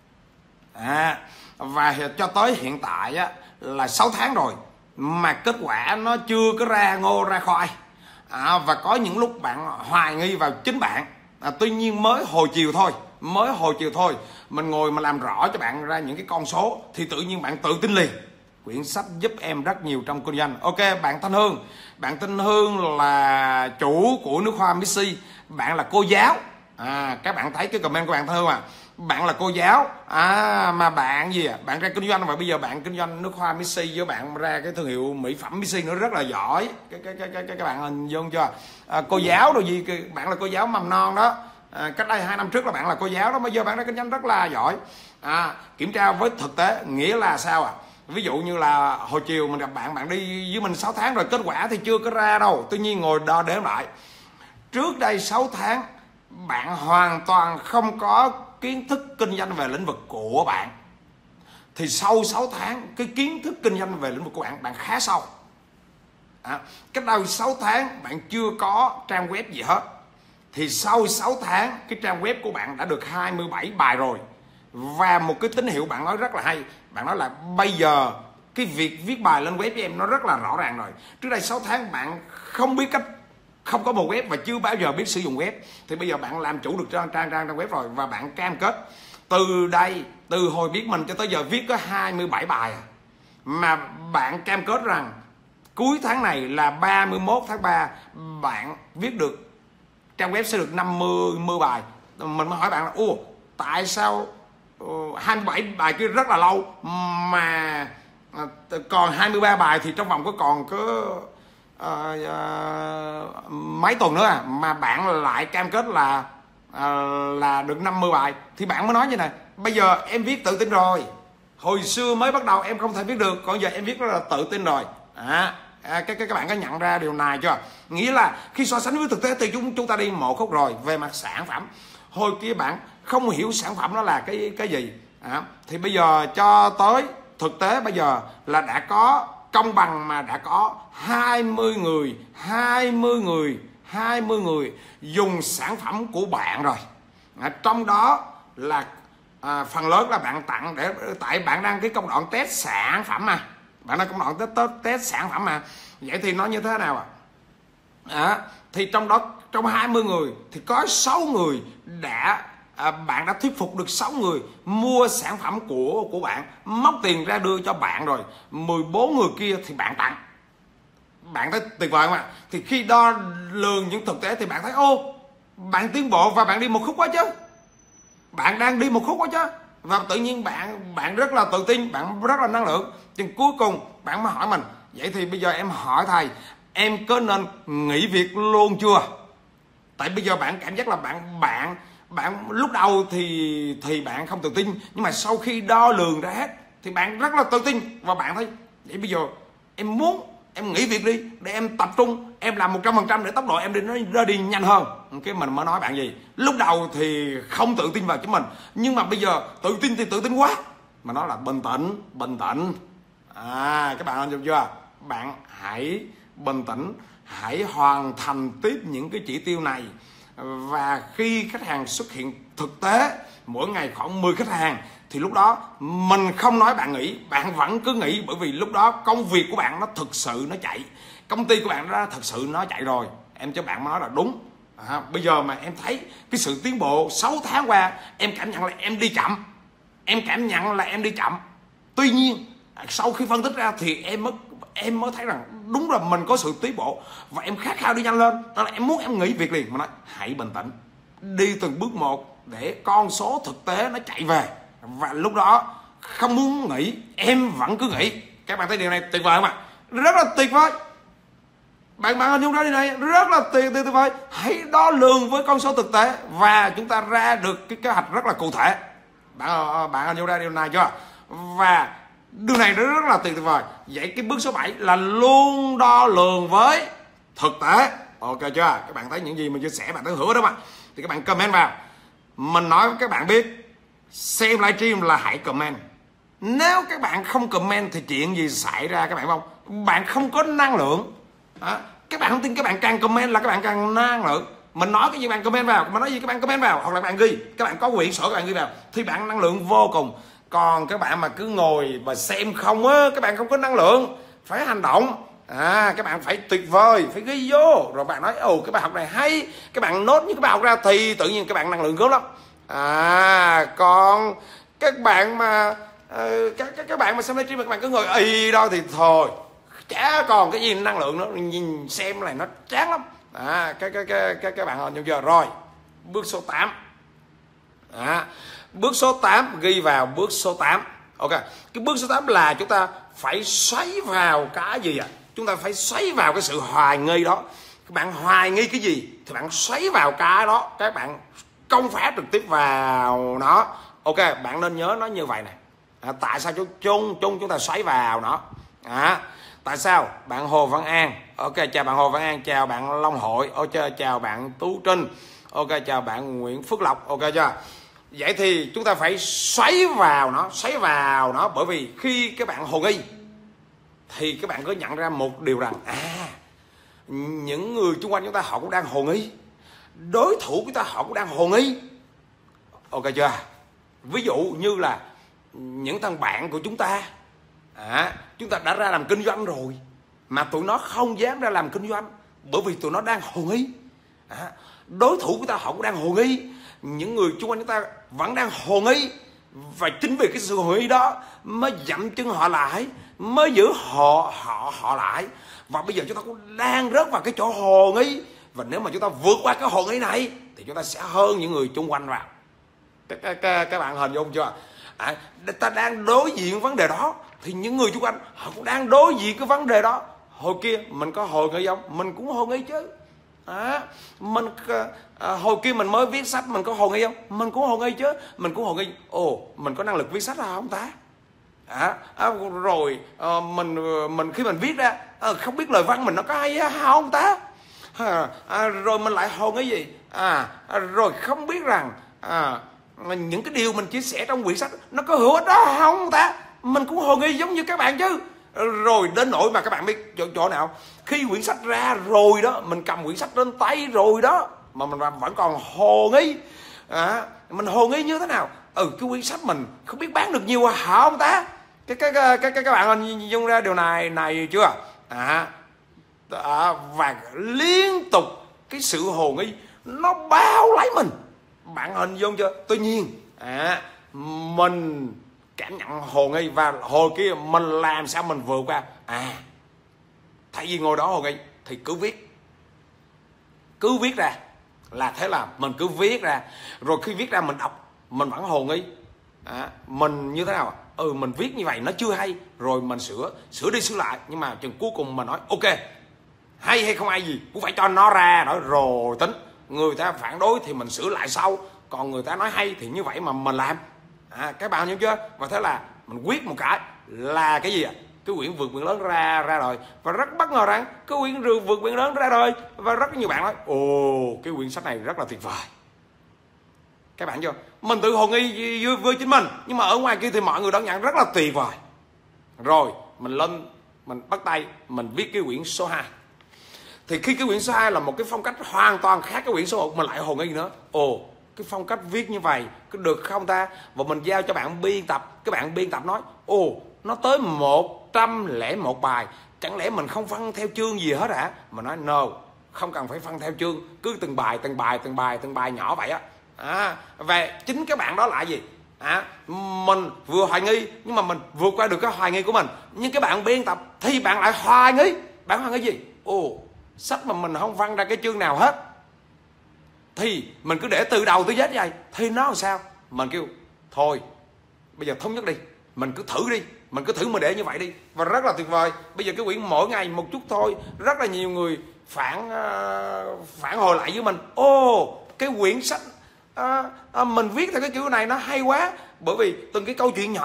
và cho tới hiện tại là 6 tháng rồi mà kết quả nó chưa có ra ngô ra khoai, và có những lúc bạn hoài nghi vào chính bạn. Tuy nhiên mới hồi chiều thôi mình ngồi mà làm rõ cho bạn ra những cái con số thì tự nhiên bạn tự tin liền. Quyển sách giúp em rất nhiều trong kinh doanh. Ok, bạn Thanh Hương là chủ của nước hoa Missy, bạn là cô giáo. Các bạn thấy cái comment của bạn Thanh Hương bạn là cô giáo mà bạn gì bạn ra kinh doanh, và bây giờ bạn kinh doanh nước hoa Missy, với bạn ra cái thương hiệu mỹ phẩm Missy nó rất là giỏi. Các bạn hình dung chưa? Cô giáo rồi gì, bạn là cô giáo mầm non đó. Cách đây 2 năm trước là bạn là cô giáo đó, bây giờ bạn ra kinh doanh rất là giỏi. Kiểm tra với thực tế nghĩa là sao ví dụ như là hồi chiều mình gặp bạn đi với mình 6 tháng rồi, kết quả thì chưa có ra đâu. Tuy nhiên ngồi đo đếm lại, trước đây 6 tháng bạn hoàn toàn không có kiến thức kinh doanh về lĩnh vực của bạn, thì sau 6 tháng cái kiến thức kinh doanh về lĩnh vực của bạn khá sâu. Cách đây 6 tháng bạn chưa có trang web gì hết, thì sau 6 tháng cái trang web của bạn đã được 27 bài rồi. Và một cái tín hiệu bạn nói rất là hay, bạn nói là bây giờ cái việc viết bài lên web của em nó rất là rõ ràng rồi. Trước đây 6 tháng bạn không biết không có một web và chưa bao giờ biết sử dụng web, thì bây giờ bạn làm chủ được trang web rồi, và bạn cam kết từ đây, từ hồi biết mình cho tới giờ viết có 27 bài mà bạn cam kết rằng cuối tháng này là 31 tháng 3 bạn viết được, trang web sẽ được 50 bài. Mình mới hỏi bạn là tại sao 27 bài kia rất là lâu mà còn 23 bài thì trong vòng còn có mấy tuần nữa mà bạn lại cam kết là được 50 bài. Thì bạn mới nói như này: bây giờ em viết tự tin rồi, hồi xưa mới bắt đầu em không thể viết được, còn giờ em viết rất là tự tin rồi. Các bạn có nhận ra điều này chưa? Nghĩa là khi so sánh với thực tế thì chúng ta đi một khúc rồi về mặt sản phẩm. Hồi kia bạn không hiểu sản phẩm nó là cái gì, thì bây giờ cho tới thực tế bây giờ là đã có công bằng, mà đã có 20 người dùng sản phẩm của bạn rồi. Trong đó là phần lớn là bạn tặng để, tại bạn đang cái công đoạn test sản phẩm mà, bạn đang công đoạn test sản phẩm mà. Vậy thì nó như thế nào thì trong đó, trong 20 người thì có 6 người bạn đã thuyết phục được 6 người mua sản phẩm của bạn, móc tiền ra đưa cho bạn rồi. 14 người kia thì bạn tặng. Bạn thấy tuyệt vời không ạ? Thì khi đo lường những thực tế thì bạn thấy bạn tiến bộ và bạn đi một khúc quá chứ. Bạn đang đi một khúc quá chứ. Và tự nhiên bạn rất là tự tin, bạn rất là năng lượng. Chừng cuối cùng bạn mới hỏi mình: vậy thì bây giờ em hỏi thầy, em có nên nghỉ việc luôn chưa? Tại bây giờ bạn cảm giác là bạn lúc đầu thì bạn không tự tin, nhưng mà sau khi đo lường ra hết thì bạn rất là tự tin. Và bạn thấy vậy bây giờ em nghỉ việc đi để em tập trung, em làm 100% để tốc độ em đi nhanh hơn. Cái mình mới nói bạn gì, lúc đầu thì không tự tin vào chính mình, nhưng mà bây giờ tự tin thì tự tin quá. Mà nói là bình tĩnh. Các bạn anh chưa? Bạn hãy bình tĩnh, hãy hoàn thành tiếp những cái chỉ tiêu này. Và khi khách hàng xuất hiện thực tế, mỗi ngày khoảng 10 khách hàng, thì lúc đó mình không nói bạn nghỉ, bạn vẫn cứ nghỉ. Bởi vì lúc đó công việc của bạn nó thực sự nó chạy, công ty của bạn nó thật sự nó chạy rồi. Em cho bạn nói là đúng. Bây giờ mà em thấy cái sự tiến bộ 6 tháng qua, em cảm nhận là em đi chậm. Tuy nhiên sau khi phân tích ra thì em mới thấy rằng đúng là mình có sự tiến bộ và em khát khao đi nhanh lên. Đó là em muốn em nghỉ việc liền. Mà nói hãy bình tĩnh, đi từng bước một để con số thực tế nó chạy về. Và lúc đó không muốn nghỉ, em vẫn cứ nghỉ. Các bạn thấy điều này tuyệt vời không ạ? Rất là tuyệt vời. Bạn hình dung ra điều này rất là tuyệt vời. Hãy đo lường với con số thực tế và chúng ta ra được cái kế hoạch rất là cụ thể. Bạn hình dung ra điều này chưa? Và điều này rất là tuyệt vời. Vậy cái bước số 7 là luôn đo lường với thực tế. Ok chưa? Các bạn thấy những gì mình chia sẻ bạn thấy hữu đó mà, thì các bạn comment vào. Mình nói với các bạn biết, xem livestream là hãy comment. Nếu các bạn không comment thì chuyện gì xảy ra các bạn không? Bạn không có năng lượng. Các bạn không tin, các bạn càng comment là các bạn càng năng lượng. Mình nói cái gì bạn comment vào, mình nói gì các bạn comment vào, hoặc là bạn ghi, các bạn có quyển sổ các bạn ghi vào thì bạn năng lượng vô cùng. Còn các bạn mà cứ ngồi và xem không các bạn không có năng lượng. Phải hành động. Các bạn phải tuyệt vời, phải ghi vô. Rồi bạn nói cái bài học này hay, các bạn nốt những cái bài học ra thì tự nhiên các bạn năng lượng gớm lắm. Còn các bạn mà các bạn mà xem livestream mà các bạn cứ ngồi y đó thì thôi, chả còn cái gì năng lượng nữa, nhìn xem này nó chán lắm. Các bạn hình dung chưa? Rồi bước số 8. Bước số 8 ghi vào bước số 8. Ok, cái bước số 8 là chúng ta phải xoáy vào cái gì chúng ta phải xoáy vào cái sự hoài nghi đó. Các bạn hoài nghi cái gì thì bạn xoáy vào cái đó, các bạn công phá trực tiếp vào nó. Ok, bạn nên nhớ nó như vậy này. Tại sao chúng ta xoáy vào nó? Tại sao? Bạn Hồ Văn An. Ok, chào bạn Hồ Văn An, chào bạn Long Hội. Ok, chào bạn Tú Trinh. Ok, chào bạn Nguyễn Phước Lộc. Ok chưa? Vậy thì chúng ta phải xoáy vào nó, bởi vì khi các bạn hồ nghi thì các bạn có nhận ra một điều rằng những người xung quanh chúng ta họ cũng đang hồ nghi, đối thủ của chúng ta họ cũng đang hồ nghi. Ok chưa? Ví dụ như là những thằng bạn của chúng ta đã ra làm kinh doanh rồi mà tụi nó không dám ra làm kinh doanh, Bởi vì tụi nó đang hồ nghi. Đối thủ của ta họ cũng đang hồ nghi, những người xung quanh chúng ta vẫn đang hồ nghi. Và chính vì cái sự hồ nghi đó mới dậm chân họ lại, mới giữ họ lại. Và bây giờ chúng ta cũng đang rớt vào cái chỗ hồ nghi. Và nếu mà chúng ta vượt qua cái hồ nghi này thì chúng ta sẽ hơn những người xung quanh vào. Các bạn hình dung chưa? Ta đang đối diện vấn đề đó thì những người xung quanh họ cũng đang đối diện cái vấn đề đó. Hồi kia mình có hồ nghi không? Mình cũng hồ nghi chứ. Hồi kia mình mới viết sách, mình có hồ nghi không? Mình cũng hồ nghi chứ. Mình cũng hồ nghi, mình có năng lực viết sách không ta? Rồi mình khi mình viết ra không biết lời văn mình nó có hay không ta? Rồi mình lại hồ nghi gì? Rồi không biết rằng những cái điều mình chia sẻ trong quyển sách nó có hữu ích đó không ta? Mình cũng hồ nghi giống như các bạn chứ. Rồi đến nỗi mà các bạn biết chỗ nào, khi quyển sách ra rồi đó, mình cầm quyển sách lên tay rồi đó, mà mình vẫn còn hồ nghi. Mình hồ nghi như thế nào? Cái quyển sách mình không biết bán được nhiều hả không ta? Các bạn hình dung ra điều này chưa? Và liên tục cái sự hồ nghi nó bao lấy mình. Bạn hình dung chưa? Tuy nhiên mình cảm nhận hồ nghi, và hồi kia mình làm sao mình vượt qua? Thay vì ngồi đó hồ nghi thì cứ viết ra. Là thế là mình cứ viết ra, rồi khi viết ra mình đọc mình vẫn hồ nghi. Mình như thế nào? Mình viết như vậy nó chưa hay, rồi mình sửa đi sửa lại, nhưng mà chừng cuối cùng mình nói ok, hay hay không hay gì cũng phải cho nó ra đó rồi tính. Người ta phản đối thì mình sửa lại sau, còn người ta nói hay thì như vậy mà mình làm. Các bạn hiểu chưa? Và thế là mình quyết một cái là cái gì ạ? Cái quyển vượt biển lớn ra rồi. Và rất bất ngờ rằng cái quyển vượt biển lớn ra rồi, và rất nhiều bạn nói cái quyển sách này rất là tuyệt vời. Các bạn chưa? Mình tự hồ nghi với chính mình, nhưng mà ở ngoài kia thì mọi người đón nhận rất là tuyệt vời. Rồi mình lên, mình bắt tay mình viết cái quyển số 2. Thì khi cái quyển số 2 là một cái phong cách hoàn toàn khác cái quyển số 1, mình lại hồ nghi nữa. Cái phong cách viết như vậy có được không ta? Và mình giao cho bạn biên tập. Cái bạn biên tập nói nó tới 101 bài, chẳng lẽ mình không phân theo chương gì hết hả? Mình nói no, không cần phải phân theo chương, cứ từng bài nhỏ vậy á. Và chính các bạn đó là gì? Mình vừa hoài nghi, nhưng mà mình vượt qua được cái hoài nghi của mình. Nhưng cái bạn biên tập thì bạn lại hoài nghi. Bạn hoài nghi gì? Sách mà mình không phân ra cái chương nào hết, thì mình cứ để từ đầu tới chết vậy thì nó làm sao? Mình kêu thôi bây giờ thống nhất đi, mình cứ thử đi, mình cứ thử mà để như vậy đi. Và rất là tuyệt vời. Bây giờ cái quyển mỗi ngày một chút thôi, rất là nhiều người phản hồi lại với mình. Cái quyển sách mình viết theo cái kiểu này nó hay quá. Bởi vì từng cái câu chuyện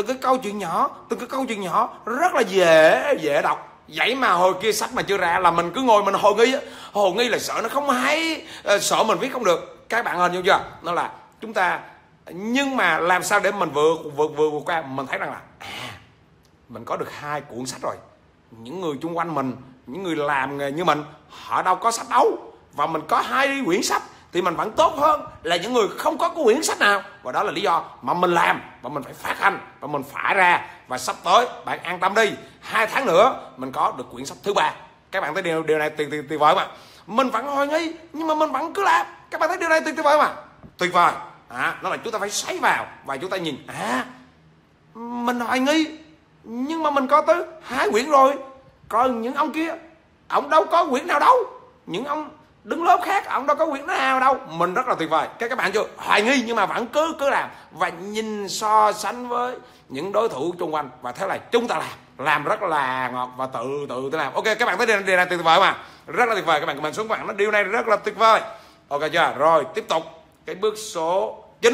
nhỏ rất là dễ đọc. Vậy mà hồi kia sách mà chưa ra là mình cứ ngồi mình hồ nghi là sợ nó không hay, sợ mình viết không được. Các bạn hình dung chưa? Nó là chúng ta, nhưng mà làm sao để mình vượt qua? Mình thấy rằng là mình có được 2 cuốn sách rồi. Những người xung quanh mình, những người làm nghề như mình, họ đâu có sách đâu, và mình có 2 quyển sách thì mình vẫn tốt hơn là những người không có cái quyển sách nào. Và đó là lý do mà mình làm, và mình phải phát hành, và mình phải ra. Và sắp tới bạn an tâm đi, 2 tháng nữa mình có được quyển sách thứ 3. Các bạn thấy điều này tuyệt vời mà. Mình vẫn hoài nghi nhưng mà mình vẫn cứ làm. Các bạn thấy điều này tuyệt vời mà. Tuyệt vời. Nó là chúng ta phải xoáy vào và chúng ta nhìn, mình hoài nghi nhưng mà mình có tới 2 quyển rồi. Còn những ông kia, ông đâu có quyển nào đâu. Những ông đứng lớp khác, ông đâu có quyển nào đâu. Mình rất là tuyệt vời. Các bạn chưa? Hoài nghi nhưng mà vẫn cứ làm, và nhìn so sánh với những đối thủ xung quanh. Và thế là chúng ta làm rất là ngọt và tự làm. Ok, các bạn thấy điều này tuyệt vời mà. Rất là tuyệt vời. Các bạn comment xuống, các bạn nói điều này rất là tuyệt vời. Ok chưa? Rồi tiếp tục cái bước số 9.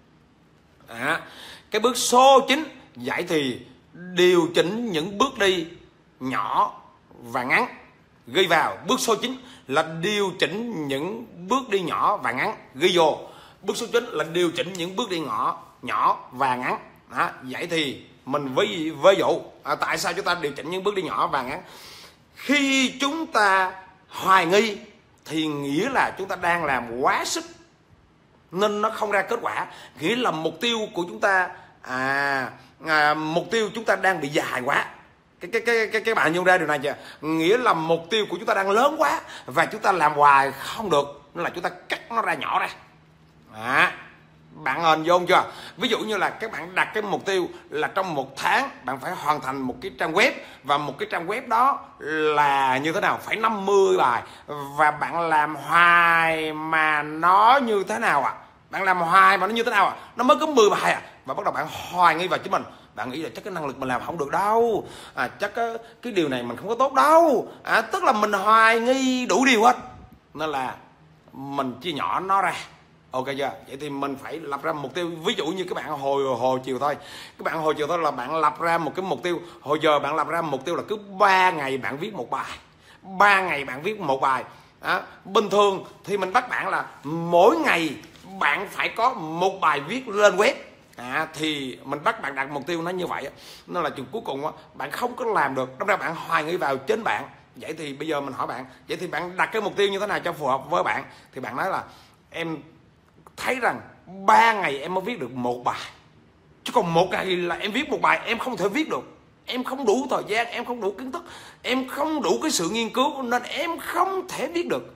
Cái bước số 9, vậy thì điều chỉnh những bước đi nhỏ và ngắn. Ghi vào bước số 9 là điều chỉnh những bước đi nhỏ và ngắn. Ghi vô bước số 9 là điều chỉnh những bước đi nhỏ và ngắn. Vậy thì mình ví dụ tại sao chúng ta điều chỉnh những bước đi nhỏ và ngắn? Khi chúng ta hoài nghi thì nghĩa là chúng ta đang làm quá sức nên nó không ra kết quả. Nghĩa là mục tiêu của chúng ta mục tiêu chúng ta đang bị dài quá. Cái bạn nhận ra điều này chưa? Nghĩa là mục tiêu của chúng ta đang lớn quá và chúng ta làm hoài không được, nên là chúng ta cắt nó ra nhỏ ra. Bạn hình dung chưa? Ví dụ như là các bạn đặt cái mục tiêu là trong 1 tháng bạn phải hoàn thành một cái trang web, và một cái trang web đó là như thế nào? Phải 50 bài, và bạn làm hoài mà nó như thế nào ạ? Bạn làm hoài mà nó như thế nào ạ? Nó mới có 10 bài à? Và bắt đầu bạn hoài nghi vào chính mình, bạn nghĩ là chắc cái năng lực mình làm không được đâu, chắc cái điều này mình không có tốt đâu, tức là mình hoài nghi đủ điều hết, nên là mình chia nhỏ nó ra. Ok chưa? Vậy thì mình phải lập ra mục tiêu. Ví dụ như các bạn hồi chiều thôi, các bạn hồi chiều thôi là bạn lập ra một cái mục tiêu. Hồi giờ bạn lập ra mục tiêu là cứ 3 ngày bạn viết một bài, 3 ngày bạn viết một bài. Bình thường thì mình bắt bạn là mỗi ngày bạn phải có một bài viết lên web. Thì mình bắt bạn đặt mục tiêu nó như vậy, nên là chừng cuối cùng bạn không có làm được, đâm ra bạn hoài nghi vào chính bạn. Vậy thì bây giờ mình hỏi bạn, vậy thì bạn đặt cái mục tiêu như thế nào cho phù hợp với bạn? Thì bạn nói là em thấy rằng 3 ngày em mới viết được một bài, chứ còn một ngày là em viết một bài em không thể viết được. Em không đủ thời gian, em không đủ kiến thức, em không đủ cái sự nghiên cứu, nên em không thể viết được.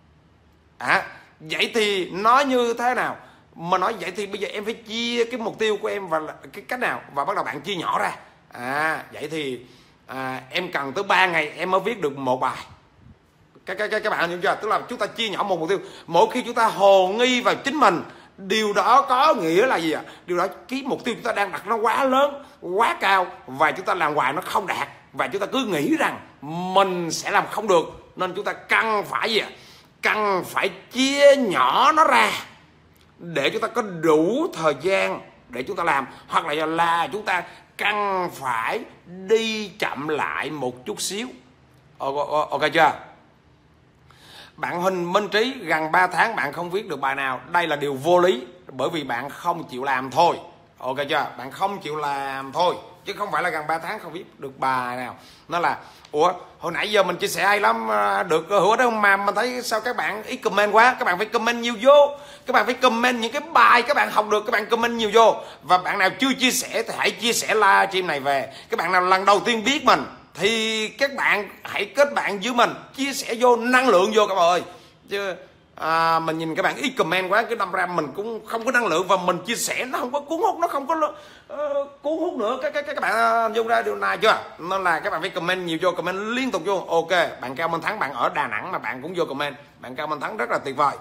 Vậy thì nói như thế nào? Mà nói vậy thì bây giờ em phải chia cái mục tiêu của em và cái cách nào, và bắt đầu bạn chia nhỏ ra. Vậy thì em cần tới 3 ngày em mới viết được một bài. Các bạn hiểu chưa? Tức là chúng ta chia nhỏ một mục tiêu. Mỗi khi chúng ta hồ nghi vào chính mình, điều đó có nghĩa là gì ạ? Điều đó cái mục tiêu chúng ta đang đặt nó quá lớn, quá cao, và chúng ta làm hoài nó không đạt, và chúng ta cứ nghĩ rằng mình sẽ làm không được, nên chúng ta cần phải gì ạ? Cần phải chia nhỏ nó ra để chúng ta có đủ thời gian để chúng ta làm, hoặc là chúng ta cần phải đi chậm lại một chút xíu. Ok chưa? Bạn Huỳnh Minh Trí, gần 3 tháng bạn không viết được bài nào. Đây là điều vô lý, bởi vì bạn không chịu làm thôi. Ok chưa? Bạn không chịu làm thôi, chứ không phải là gần 3 tháng không viết được bài nào. Nó là hồi nãy giờ mình chia sẻ hay lắm, được hữu ích không, mà mình thấy sao các bạn ít comment quá. Các bạn phải comment nhiều vô, các bạn phải comment những cái bài các bạn học được, các bạn comment nhiều vô. Và bạn nào chưa chia sẻ thì hãy chia sẻ live stream này về. Các bạn nào lần đầu tiên biết mình thì các bạn hãy kết bạn với mình, chia sẻ vô, năng lượng vô các bạn ơi. Chứ mình nhìn các bạn ít comment quá, cái đâm ra mình cũng không có năng lượng, và mình chia sẻ nó không có cuốn hút, nó không có cuốn hút nữa. Các bạn dùng ra điều này chưa? Nên là các bạn phải comment nhiều vô, comment liên tục vô. Ok, bạn Cao Minh Thắng, bạn ở Đà Nẵng mà bạn cũng vô comment. Bạn Cao Minh Thắng rất là tuyệt vời.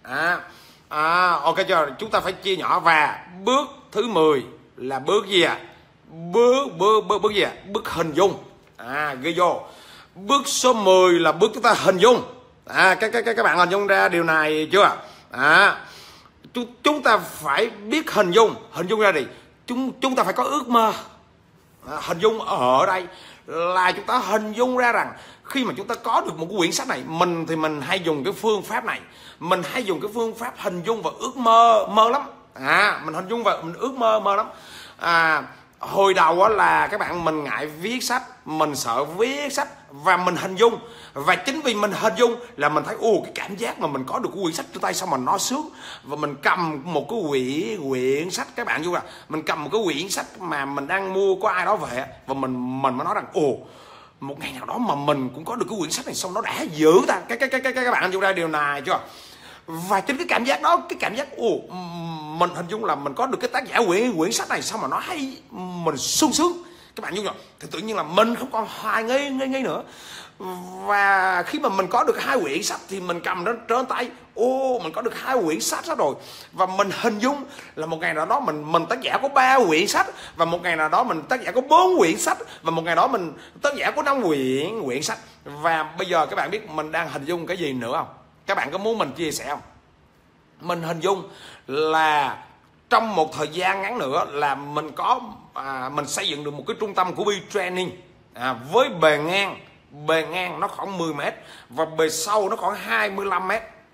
Ok chưa? Chúng ta phải chia nhỏ. Và bước thứ 10 là bước gì ạ? Bước gì ạ? Bước hình dung. Ghi vô. Bước số 10 là bước chúng ta hình dung. Các bạn hình dung ra điều này chưa? Chúng ta phải biết hình dung ra đi. Chúng ta phải có ước mơ. Hình dung ở đây là chúng ta hình dung ra rằng khi mà chúng ta có được một cái quyển sách này, mình hay dùng cái phương pháp này, mình hay dùng cái phương pháp hình dung và ước mơ lắm. Mình hình dung và mình ước mơ lắm. Hồi đầu là các bạn, mình ngại viết sách, mình sợ viết sách, và mình hình dung. Và chính vì mình hình dung là mình thấy cái cảm giác mà mình có được cái quyển sách trong tay, sao mà nó sướng. Và mình cầm một cái quyển sách, các bạn vui là mình cầm một cái quyển sách mà mình đang mua của ai đó về, và mình mới nói rằng một ngày nào đó mà mình cũng có được cái quyển sách này, xong nó đã dữ ta. Các bạn hiểu ra điều này chưa? Và chính cái cảm giác đó, cái cảm giác mình hình dung là mình có được cái tác giả quyển sách này, sao mà nó hay, mình sung sướng. Các bạn hiểu không? Thì tự nhiên là mình không còn hoài nghi nữa. Và khi mà mình có được 2 quyển sách thì mình cầm nó trên tay, mình có được 2 quyển sách đó rồi. Và mình hình dung là một ngày nào đó mình tác giả có 3 quyển sách, và một ngày nào đó mình tác giả có 4 quyển sách, và một ngày đó mình tác giả có 5 quyển sách. Và bây giờ các bạn biết mình đang hình dung cái gì nữa không? Các bạn có muốn mình chia sẻ không? Mình hình dung là trong một thời gian ngắn nữa là mình xây dựng được một cái trung tâm của B-Training với bề ngang nó khoảng 10 m và bề sâu nó khoảng 25 m.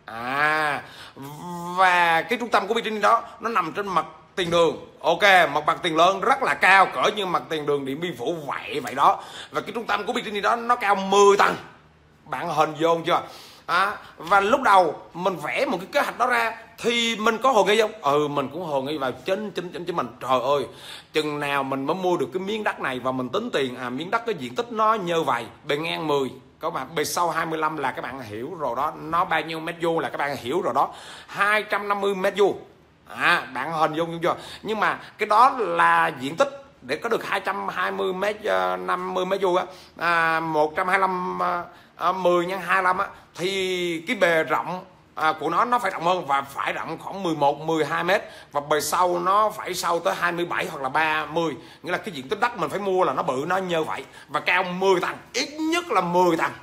Và cái trung tâm của B-Training đó nó nằm trên mặt tiền đường. Ok, một mặt tiền lớn rất là cao, cỡ như mặt tiền đường Điện Biên Phủ vậy đó. Và cái trung tâm của B-Training đó nó cao 10 tầng. Bạn hình dung chưa? Và lúc đầu mình vẽ một cái kế hoạch đó ra thì mình có hồ nghi không? Mình cũng hồ nghi vào chính mình. Trời ơi, chừng nào mình mới mua được cái miếng đất này và mình tính tiền, miếng đất cái diện tích nó như vậy, bề ngang 10, các bạn bề sâu 25 là các bạn hiểu rồi đó, nó bao nhiêu mét vuông là các bạn hiểu rồi đó, 250 mét vuông. Bạn hình dung chưa? Nhưng mà cái đó là diện tích để có được 220 mét 50 mét vuông 125 10 x 25 thì cái bề rộng của nó phải rộng hơn và phải rộng khoảng 11-12 mét, và bề sâu nó phải sâu tới 27 hoặc là 30, nghĩa là cái diện tích đất mình phải mua là nó bự, nó như vậy, và cao 10 tầng, ít nhất là 10 tầng.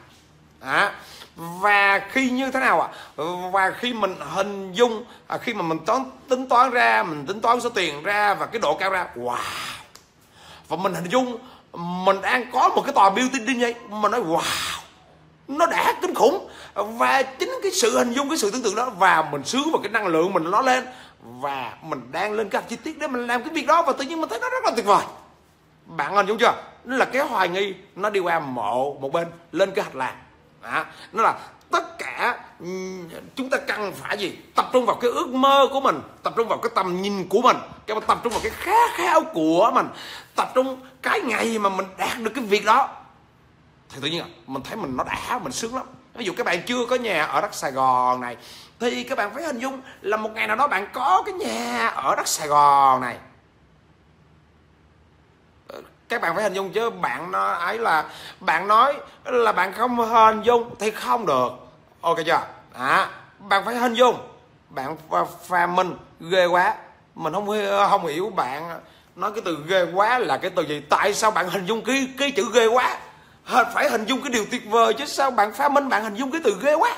Và khi như thế nào và khi mình hình dung, khi mà mình tính toán ra, mình tính toán số tiền ra và cái độ cao ra, wow, và mình hình dung mình đang có một cái tòa building vậy, mình nói wow, nó đã kinh khủng. Và chính cái sự hình dung, cái sự tưởng tượng đó, và mình sướng vào cái năng lượng mình nó lên, và mình đang lên các chi tiết để mình làm cái việc đó, và tự nhiên mình thấy nó rất là tuyệt vời. Bạn hình dung chưa? Nó là cái hoài nghi nó đi qua một bên, lên kế hoạch làm. Nó là tất cả chúng ta cần phải gì? Tập trung vào cái ước mơ của mình, tập trung vào cái tầm nhìn của mình, tập trung vào cái khát khao của mình, tập trung cái ngày mà mình đạt được cái việc đó thì tự nhiên mình thấy nó đã, mình sướng lắm. Ví dụ các bạn chưa có nhà ở đất Sài Gòn này thì các bạn phải hình dung là một ngày nào đó bạn có cái nhà ở đất Sài Gòn này. Các bạn phải hình dung chứ bạn nói là bạn không hình dung thì không được. Ok chưa? Bạn phải hình dung. Bạn và mình ghê quá. Mình không hiểu bạn nói cái từ ghê quá là cái từ gì. Tại sao bạn hình dung cái chữ ghê quá? Phải hình dung cái điều tuyệt vời chứ sao bạn Pha Minh bạn hình dung cái từ ghê quá.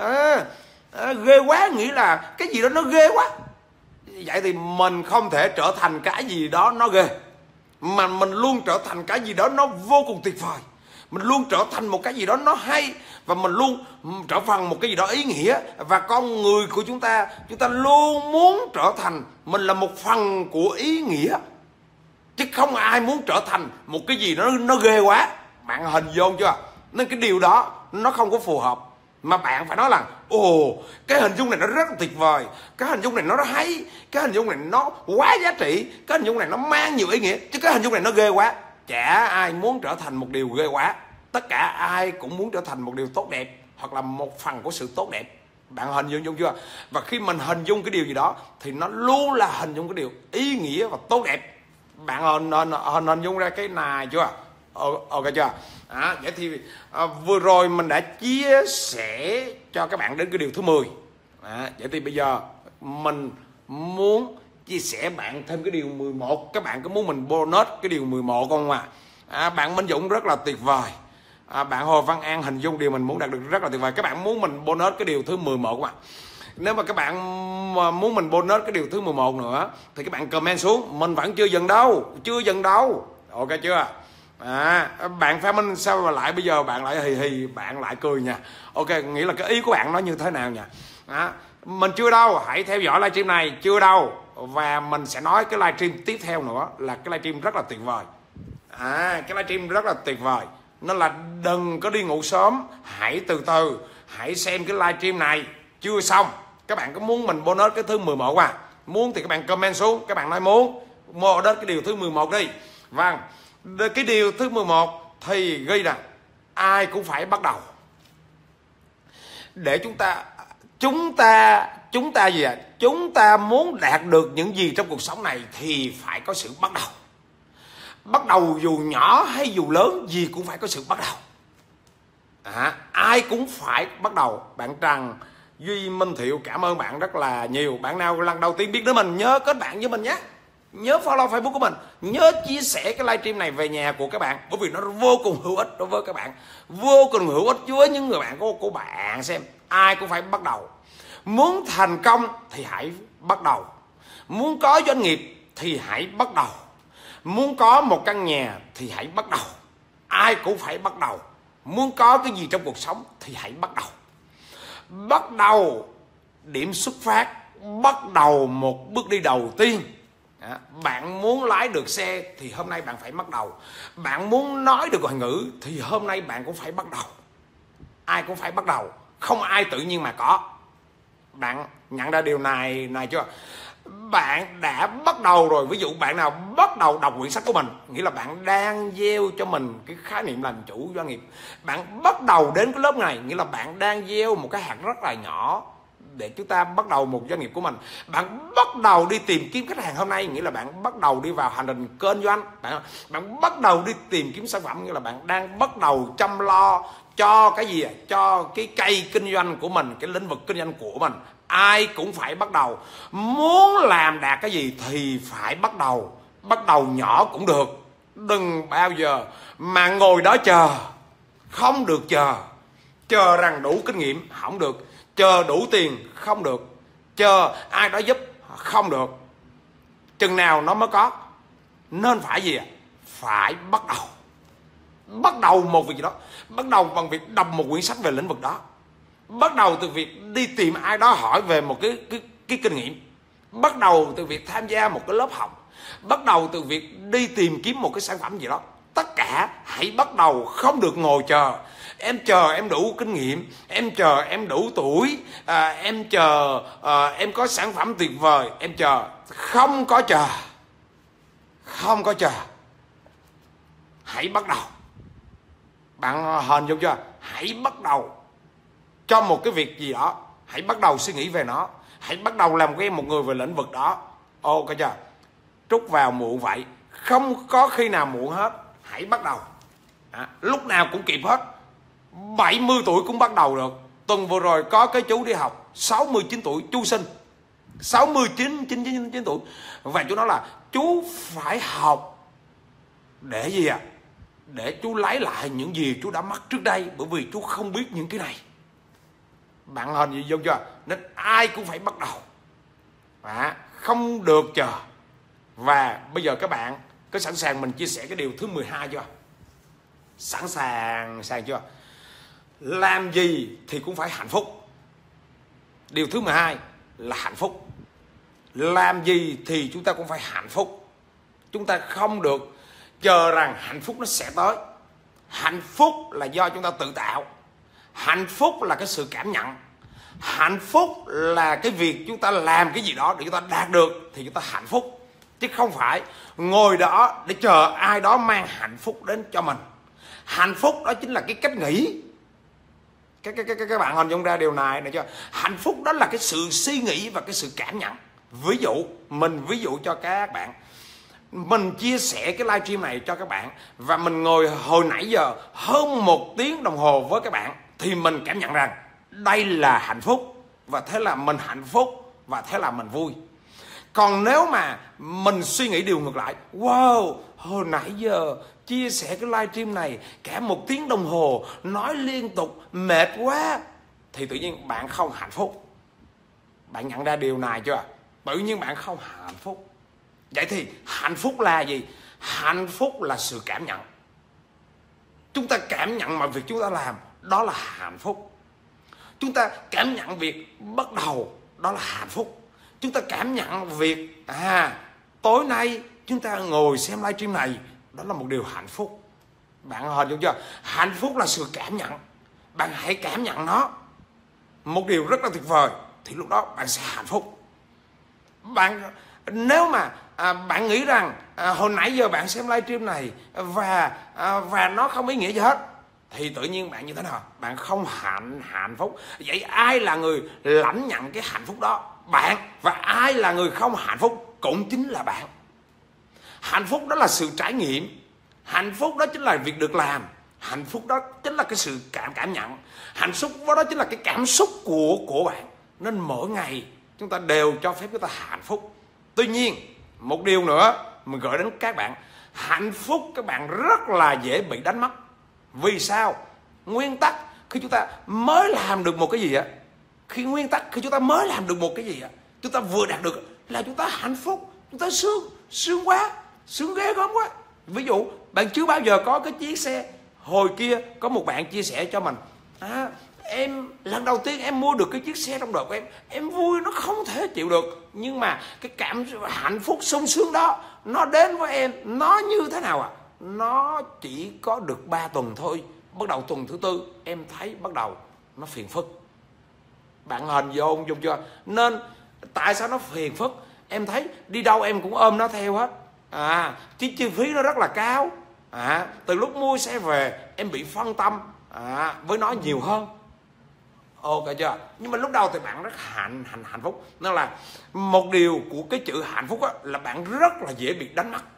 Ghê quá nghĩa là cái gì đó nó ghê quá. Vậy thì mình không thể trở thành cái gì đó nó ghê, mà mình luôn trở thành cái gì đó nó vô cùng tuyệt vời. Mình luôn trở thành một cái gì đó nó hay, và mình luôn trở thành một cái gì đó ý nghĩa. Và con người của chúng ta luôn muốn trở thành mình là một phần của ý nghĩa, chứ không ai muốn trở thành một cái gì nó ghê quá. Bạn hình dung chưa? Nên cái điều đó nó không có phù hợp, mà bạn phải nói là cái hình dung này nó rất là tuyệt vời, cái hình dung này nó hay, cái hình dung này nó quá giá trị, cái hình dung này nó mang nhiều ý nghĩa, chứ cái hình dung này nó ghê quá. Chả ai muốn trở thành một điều ghê quá. Tất cả ai cũng muốn trở thành một điều tốt đẹp, hoặc là một phần của sự tốt đẹp. Bạn hình dung chưa? Và khi mình hình dung cái điều gì đó thì nó luôn là hình dung cái điều ý nghĩa và tốt đẹp. Bạn hình dung ra cái này chưa? Ok chưa? Vậy thì vừa rồi mình đã chia sẻ cho các bạn đến cái điều thứ 10. Vậy thì bây giờ mình muốn chia sẻ bạn thêm cái điều 11. Các bạn có muốn mình bonus cái điều 11 không bạn Minh Dũng rất là tuyệt vời. Bạn Hồ Văn An hình dung điều mình muốn đạt được rất là tuyệt vời. Các bạn muốn mình bonus cái điều thứ 11 không ạ? Nếu mà các bạn muốn mình bonus cái điều thứ 11 nữa thì các bạn comment xuống. Mình vẫn chưa dừng đâu. Ok chưa? Bạn Pha Minh sao mà lại bây giờ bạn lại hì bạn lại cười nha. Ok, nghĩa là cái ý của bạn nó như thế nào nha. Mình chưa đâu, hãy theo dõi livestream này, chưa đâu. Và mình sẽ nói cái livestream tiếp theo nữa là cái livestream rất là tuyệt vời. Cái livestream rất là tuyệt vời. Nên là đừng có đi ngủ sớm, hãy từ từ, hãy xem cái livestream này chưa xong. Các bạn có muốn mình bonus cái thứ 11 muốn thì các bạn comment xuống. Các bạn nói muốn bonus cái điều thứ 11 đi. Vâng, cái điều thứ 11 thì ghi là ai cũng phải bắt đầu. Để chúng ta gì ạ? Chúng ta muốn đạt được những gì trong cuộc sống này thì phải có sự bắt đầu. Bắt đầu dù nhỏ hay dù lớn gì cũng phải có sự bắt đầu. Ai cũng phải bắt đầu. Bạn Trần Duy Minh Thiệu, cảm ơn bạn rất là nhiều. Bạn nào lần đầu tiên biết đến mình nhớ kết bạn với mình nhé. Nhớ follow Facebook của mình, nhớ chia sẻ cái livestream này về nhà của các bạn, bởi vì nó vô cùng hữu ích đối với các bạn, vô cùng hữu ích với những người bạn của bạn. Xem, ai cũng phải bắt đầu. Muốn thành công thì hãy bắt đầu. Muốn có doanh nghiệp thì hãy bắt đầu. Muốn có một căn nhà thì hãy bắt đầu. Ai cũng phải bắt đầu. Muốn có cái gì trong cuộc sống thì hãy bắt đầu. Bắt đầu điểm xuất phát, bắt đầu một bước đi đầu tiên. Bạn muốn lái được xe thì hôm nay bạn phải bắt đầu. Bạn muốn nói được ngoại ngữ thì hôm nay bạn cũng phải bắt đầu. Ai cũng phải bắt đầu. không ai tự nhiên mà có. Bạn nhận ra điều này chưa? Bạn đã bắt đầu rồi. Ví dụ bạn nào bắt đầu đọc quyển sách của mình, nghĩa là bạn đang gieo cho mình cái khái niệm làm chủ doanh nghiệp. Bạn bắt đầu đến cái lớp này, nghĩa là bạn đang gieo một cái hạt rất là nhỏ để chúng ta bắt đầu một doanh nghiệp của mình. Bạn bắt đầu đi tìm kiếm khách hàng hôm nay, nghĩa là bạn bắt đầu đi vào hành trình kinh doanh. Bạn bắt đầu đi tìm kiếm sản phẩm, nghĩa là bạn đang bắt đầu chăm lo cho cái gì? Cho cái cây kinh doanh của mình, cái lĩnh vực kinh doanh của mình. Ai cũng phải bắt đầu. Muốn làm đạt cái gì thì phải bắt đầu. Bắt đầu nhỏ cũng được. Đừng bao giờ mà ngồi đó chờ. Không được chờ. Chờ rằng đủ kinh nghiệm không được. Chờ đủ tiền không được. Chờ ai đó giúp không được. Chừng nào nó mới có. Nên phải gì? Phải bắt đầu. Bắt đầu một việc gì đó. Bắt đầu bằng việc đọc một quyển sách về lĩnh vực đó. Bắt đầu từ việc đi tìm ai đó hỏi về một cái kinh nghiệm. Bắt đầu từ việc tham gia một cái lớp học. Bắt đầu từ việc đi tìm kiếm một cái sản phẩm gì đó. Tất cả hãy bắt đầu, không được ngồi chờ. Em chờ em đủ kinh nghiệm, em chờ em đủ tuổi, em chờ em có sản phẩm tuyệt vời. Em chờ. Không có chờ. Không có chờ. Hãy bắt đầu. Bạn hình dung chưa? Hãy bắt đầu cho một cái việc gì đó. Hãy bắt đầu suy nghĩ về nó. Hãy bắt đầu làm quen một người về lĩnh vực đó. Ok chưa? Trút vào muộn vậy. Không có khi nào muộn hết. Hãy bắt đầu. Lúc nào cũng kịp hết. 70 tuổi cũng bắt đầu được. Tuần vừa rồi có cái chú đi học 69 tuổi, chú sinh 99 tuổi. Và chú nói là chú phải học để gì ạ? Để chú lấy lại những gì chú đã mất trước đây. Bởi vì chú không biết những cái này. Bạn hình gì vô chưa? Nên ai cũng phải bắt đầu. Không được chờ. Và bây giờ các bạn có sẵn sàng mình chia sẻ cái điều thứ 12 chưa? Sẵn sàng chưa? Làm gì thì cũng phải hạnh phúc. Điều thứ 12 là hạnh phúc. Làm gì thì chúng ta cũng phải hạnh phúc. Chúng ta không được chờ rằng hạnh phúc nó sẽ tới. Hạnh phúc là do chúng ta tự tạo. Hạnh phúc là cái sự cảm nhận. Hạnh phúc là cái việc chúng ta làm cái gì đó để chúng ta đạt được thì chúng ta hạnh phúc. Chứ không phải ngồi đó để chờ ai đó mang hạnh phúc đến cho mình. Hạnh phúc đó chính là cái cách nghĩ. Các bạn hình dung ra điều này chưa? Hạnh phúc đó là cái sự suy nghĩ và cái sự cảm nhận. Ví dụ cho các bạn. Mình chia sẻ cái livestream này cho các bạn. Và mình ngồi hồi nãy giờ hơn 1 tiếng đồng hồ với các bạn. Thì mình cảm nhận rằng đây là hạnh phúc. Và thế là mình hạnh phúc. Và thế là mình vui. Còn nếu mà mình suy nghĩ điều ngược lại. Wow, hồi nãy giờ chia sẻ cái livestream này cả 1 tiếng đồng hồ, nói liên tục, mệt quá. Thì tự nhiên bạn không hạnh phúc. Bạn nhận ra điều này chưa? Tự nhiên bạn không hạnh phúc. Vậy thì hạnh phúc là gì? Hạnh phúc là sự cảm nhận. Chúng ta cảm nhận mọi việc chúng ta làm, đó là hạnh phúc. Chúng ta cảm nhận việc bắt đầu, đó là hạnh phúc. Chúng ta cảm nhận việc tối nay chúng ta ngồi xem livestream này, đó là một điều hạnh phúc. Bạn hình dung chưa? Hạnh phúc là sự cảm nhận. Bạn hãy cảm nhận nó, một điều rất là tuyệt vời, thì lúc đó bạn sẽ hạnh phúc. Nếu mà bạn nghĩ rằng hồi nãy giờ bạn xem livestream này và nó không ý nghĩa gì hết, thì tự nhiên bạn như thế nào? Bạn không hạnh phúc. Vậy ai là người lãnh nhận cái hạnh phúc đó? Bạn. Và ai là người không hạnh phúc? Cũng chính là bạn. Hạnh phúc đó là sự trải nghiệm. Hạnh phúc đó chính là việc được làm. Hạnh phúc đó chính là cái sự cảm nhận. Hạnh phúc đó chính là cái cảm xúc của bạn. Nên mỗi ngày chúng ta đều cho phép chúng ta hạnh phúc. Tuy nhiên một điều nữa mình gửi đến các bạn. Hạnh phúc các bạn rất là dễ bị đánh mất. Vì sao? Nguyên tắc khi chúng ta mới làm được một cái gì á, khi chúng ta mới làm được một cái gì á, chúng ta vừa đạt được là chúng ta hạnh phúc. Chúng ta sướng quá, sướng ghê gớm quá. Ví dụ bạn chưa bao giờ có cái chiếc xe. Hồi kia có một bạn chia sẻ cho mình, em lần đầu tiên em mua được cái chiếc xe trong đời của em vui nó không thể chịu được. Nhưng mà cái cảm hạnh phúc sung sướng đó nó đến với em, nó như thế nào nó chỉ có được 3 tuần thôi. Bắt đầu tuần thứ 4 em thấy bắt đầu nó phiền phức. Bạn hình vô chưa? Nên tại sao nó phiền phức? Em thấy đi đâu em cũng ôm nó theo hết. Chi phí nó rất là cao. Từ lúc mua xe về em bị phân tâm với nó nhiều hơn. Ok chưa? Nhưng mà lúc đầu thì bạn rất hạnh phúc. Nên là một điều của cái chữ hạnh phúc là bạn rất là dễ bị đánh mất.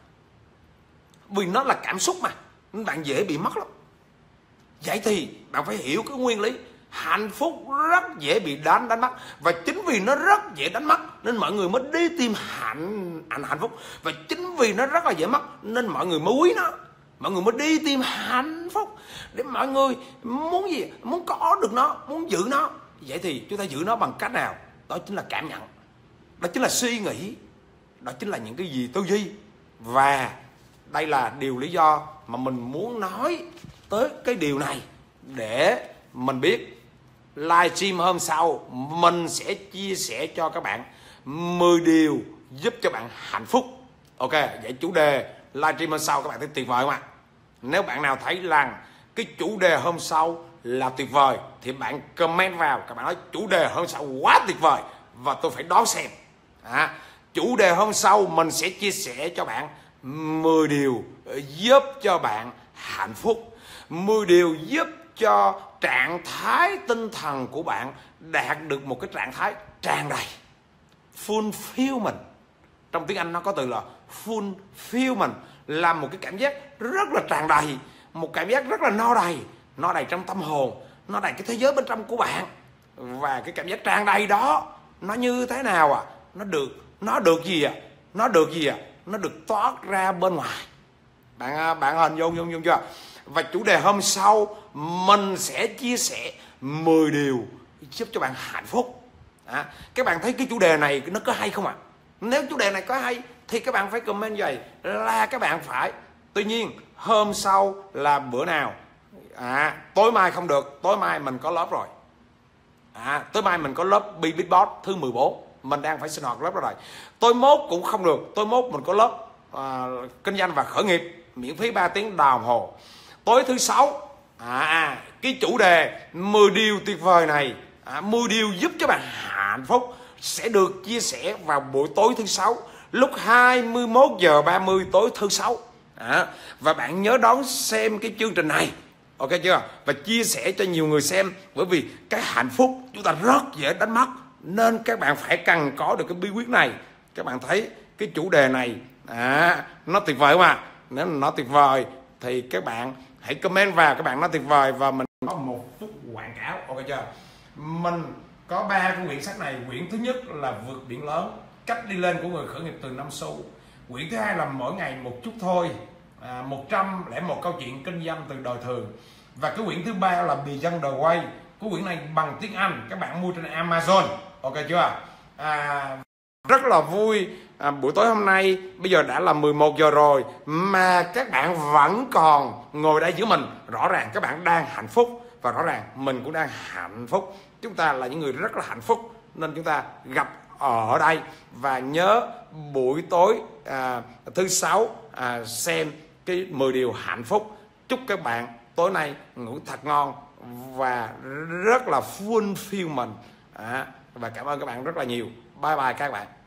Vì nó là cảm xúc mà, nên bạn dễ bị mất lắm. Vậy thì bạn phải hiểu cái nguyên lý hạnh phúc rất dễ bị đánh mất. Và chính vì nó rất dễ đánh mất nên mọi người mới đi tìm hạnh phúc. Và chính vì nó rất là dễ mất nên mọi người mới quý nó. Mọi người mới đi tìm hạnh phúc. Để mọi người muốn gì? Muốn có được nó, muốn giữ nó. Vậy thì chúng ta giữ nó bằng cách nào? Đó chính là cảm nhận. Đó chính là suy nghĩ. Đó chính là những cái gì tư duy. Và đây là điều lý do mà mình muốn nói tới cái điều này, để mình biết livestream hôm sau mình sẽ chia sẻ cho các bạn 10 điều giúp cho bạn hạnh phúc. Ok, vậy chủ đề livestream hôm sau các bạn thấy tuyệt vời không ạ? Nếu bạn nào thấy rằng cái chủ đề hôm sau là tuyệt vời thì bạn comment vào, các bạn nói chủ đề hôm sau quá tuyệt vời và tôi phải đón xem. Chủ đề hôm sau mình sẽ chia sẻ cho bạn 10 điều giúp cho bạn hạnh phúc, 10 điều giúp cho trạng thái tinh thần của bạn đạt được một cái trạng thái tràn đầy, fulfillment. Trong tiếng Anh nó có từ là fulfillment, là một cái cảm giác rất là tràn đầy, một cảm giác rất là no đầy trong tâm hồn, no đầy cái thế giới bên trong của bạn. Và cái cảm giác tràn đầy đó nó như thế nào nó được gì nó được toát ra bên ngoài. Bạn hình dung chưa? Và chủ đề hôm sau mình sẽ chia sẻ 10 điều giúp cho bạn hạnh phúc. Các bạn thấy cái chủ đề này nó có hay không ạ? Nếu chủ đề này có hay thì các bạn phải comment vậy là các bạn phải. Tuy nhiên hôm sau là bữa nào? Tối mai không được, tối mai mình có lớp rồi. Tối mai mình có lớp Beatbox thứ 14, mình đang phải sinh hoạt lớp đó rồi. Tối mốt cũng không được, tối mốt mình có lớp kinh doanh và khởi nghiệp miễn phí 3 tiếng đồng hồ. Tối thứ 6 cái chủ đề 10 điều tuyệt vời này, 10 điều giúp cho bạn hạnh phúc sẽ được chia sẻ vào buổi tối thứ 6 lúc 21h30 tối thứ 6. Và bạn nhớ đón xem cái chương trình này, ok chưa? Và chia sẻ cho nhiều người xem, bởi vì cái hạnh phúc chúng ta rất dễ đánh mất, nên các bạn phải cần có được cái bí quyết này. Các bạn thấy cái chủ đề này nó tuyệt vời không ạ? Nếu nó tuyệt vời thì các bạn hãy comment vào, các bạn nói tuyệt vời. Và mình có 1 phút quảng cáo, ok chưa? Mình có 3 cái quyển sách này. Quyển thứ nhất là Vượt Biển Lớn, cách đi lên của người khởi nghiệp từ 5 xu. Quyển thứ hai là Mỗi ngày một chút thôi, 101 câu chuyện kinh doanh từ đời thường. Và cái quyển thứ ba là Beyond the Way. Cái quyển này bằng tiếng Anh, các bạn mua trên Amazon, ok chưa? Rất là vui, buổi tối hôm nay bây giờ đã là 11 giờ rồi mà các bạn vẫn còn ngồi đây với mình. Rõ ràng các bạn đang hạnh phúc và rõ ràng mình cũng đang hạnh phúc. Chúng ta là những người rất là hạnh phúc nên chúng ta gặp ở đây. Và nhớ buổi tối thứ 6 xem cái 10 điều hạnh phúc. Chúc các bạn tối nay ngủ thật ngon và rất là fulfillment. Và cảm ơn các bạn rất là nhiều. Bye bye các bạn.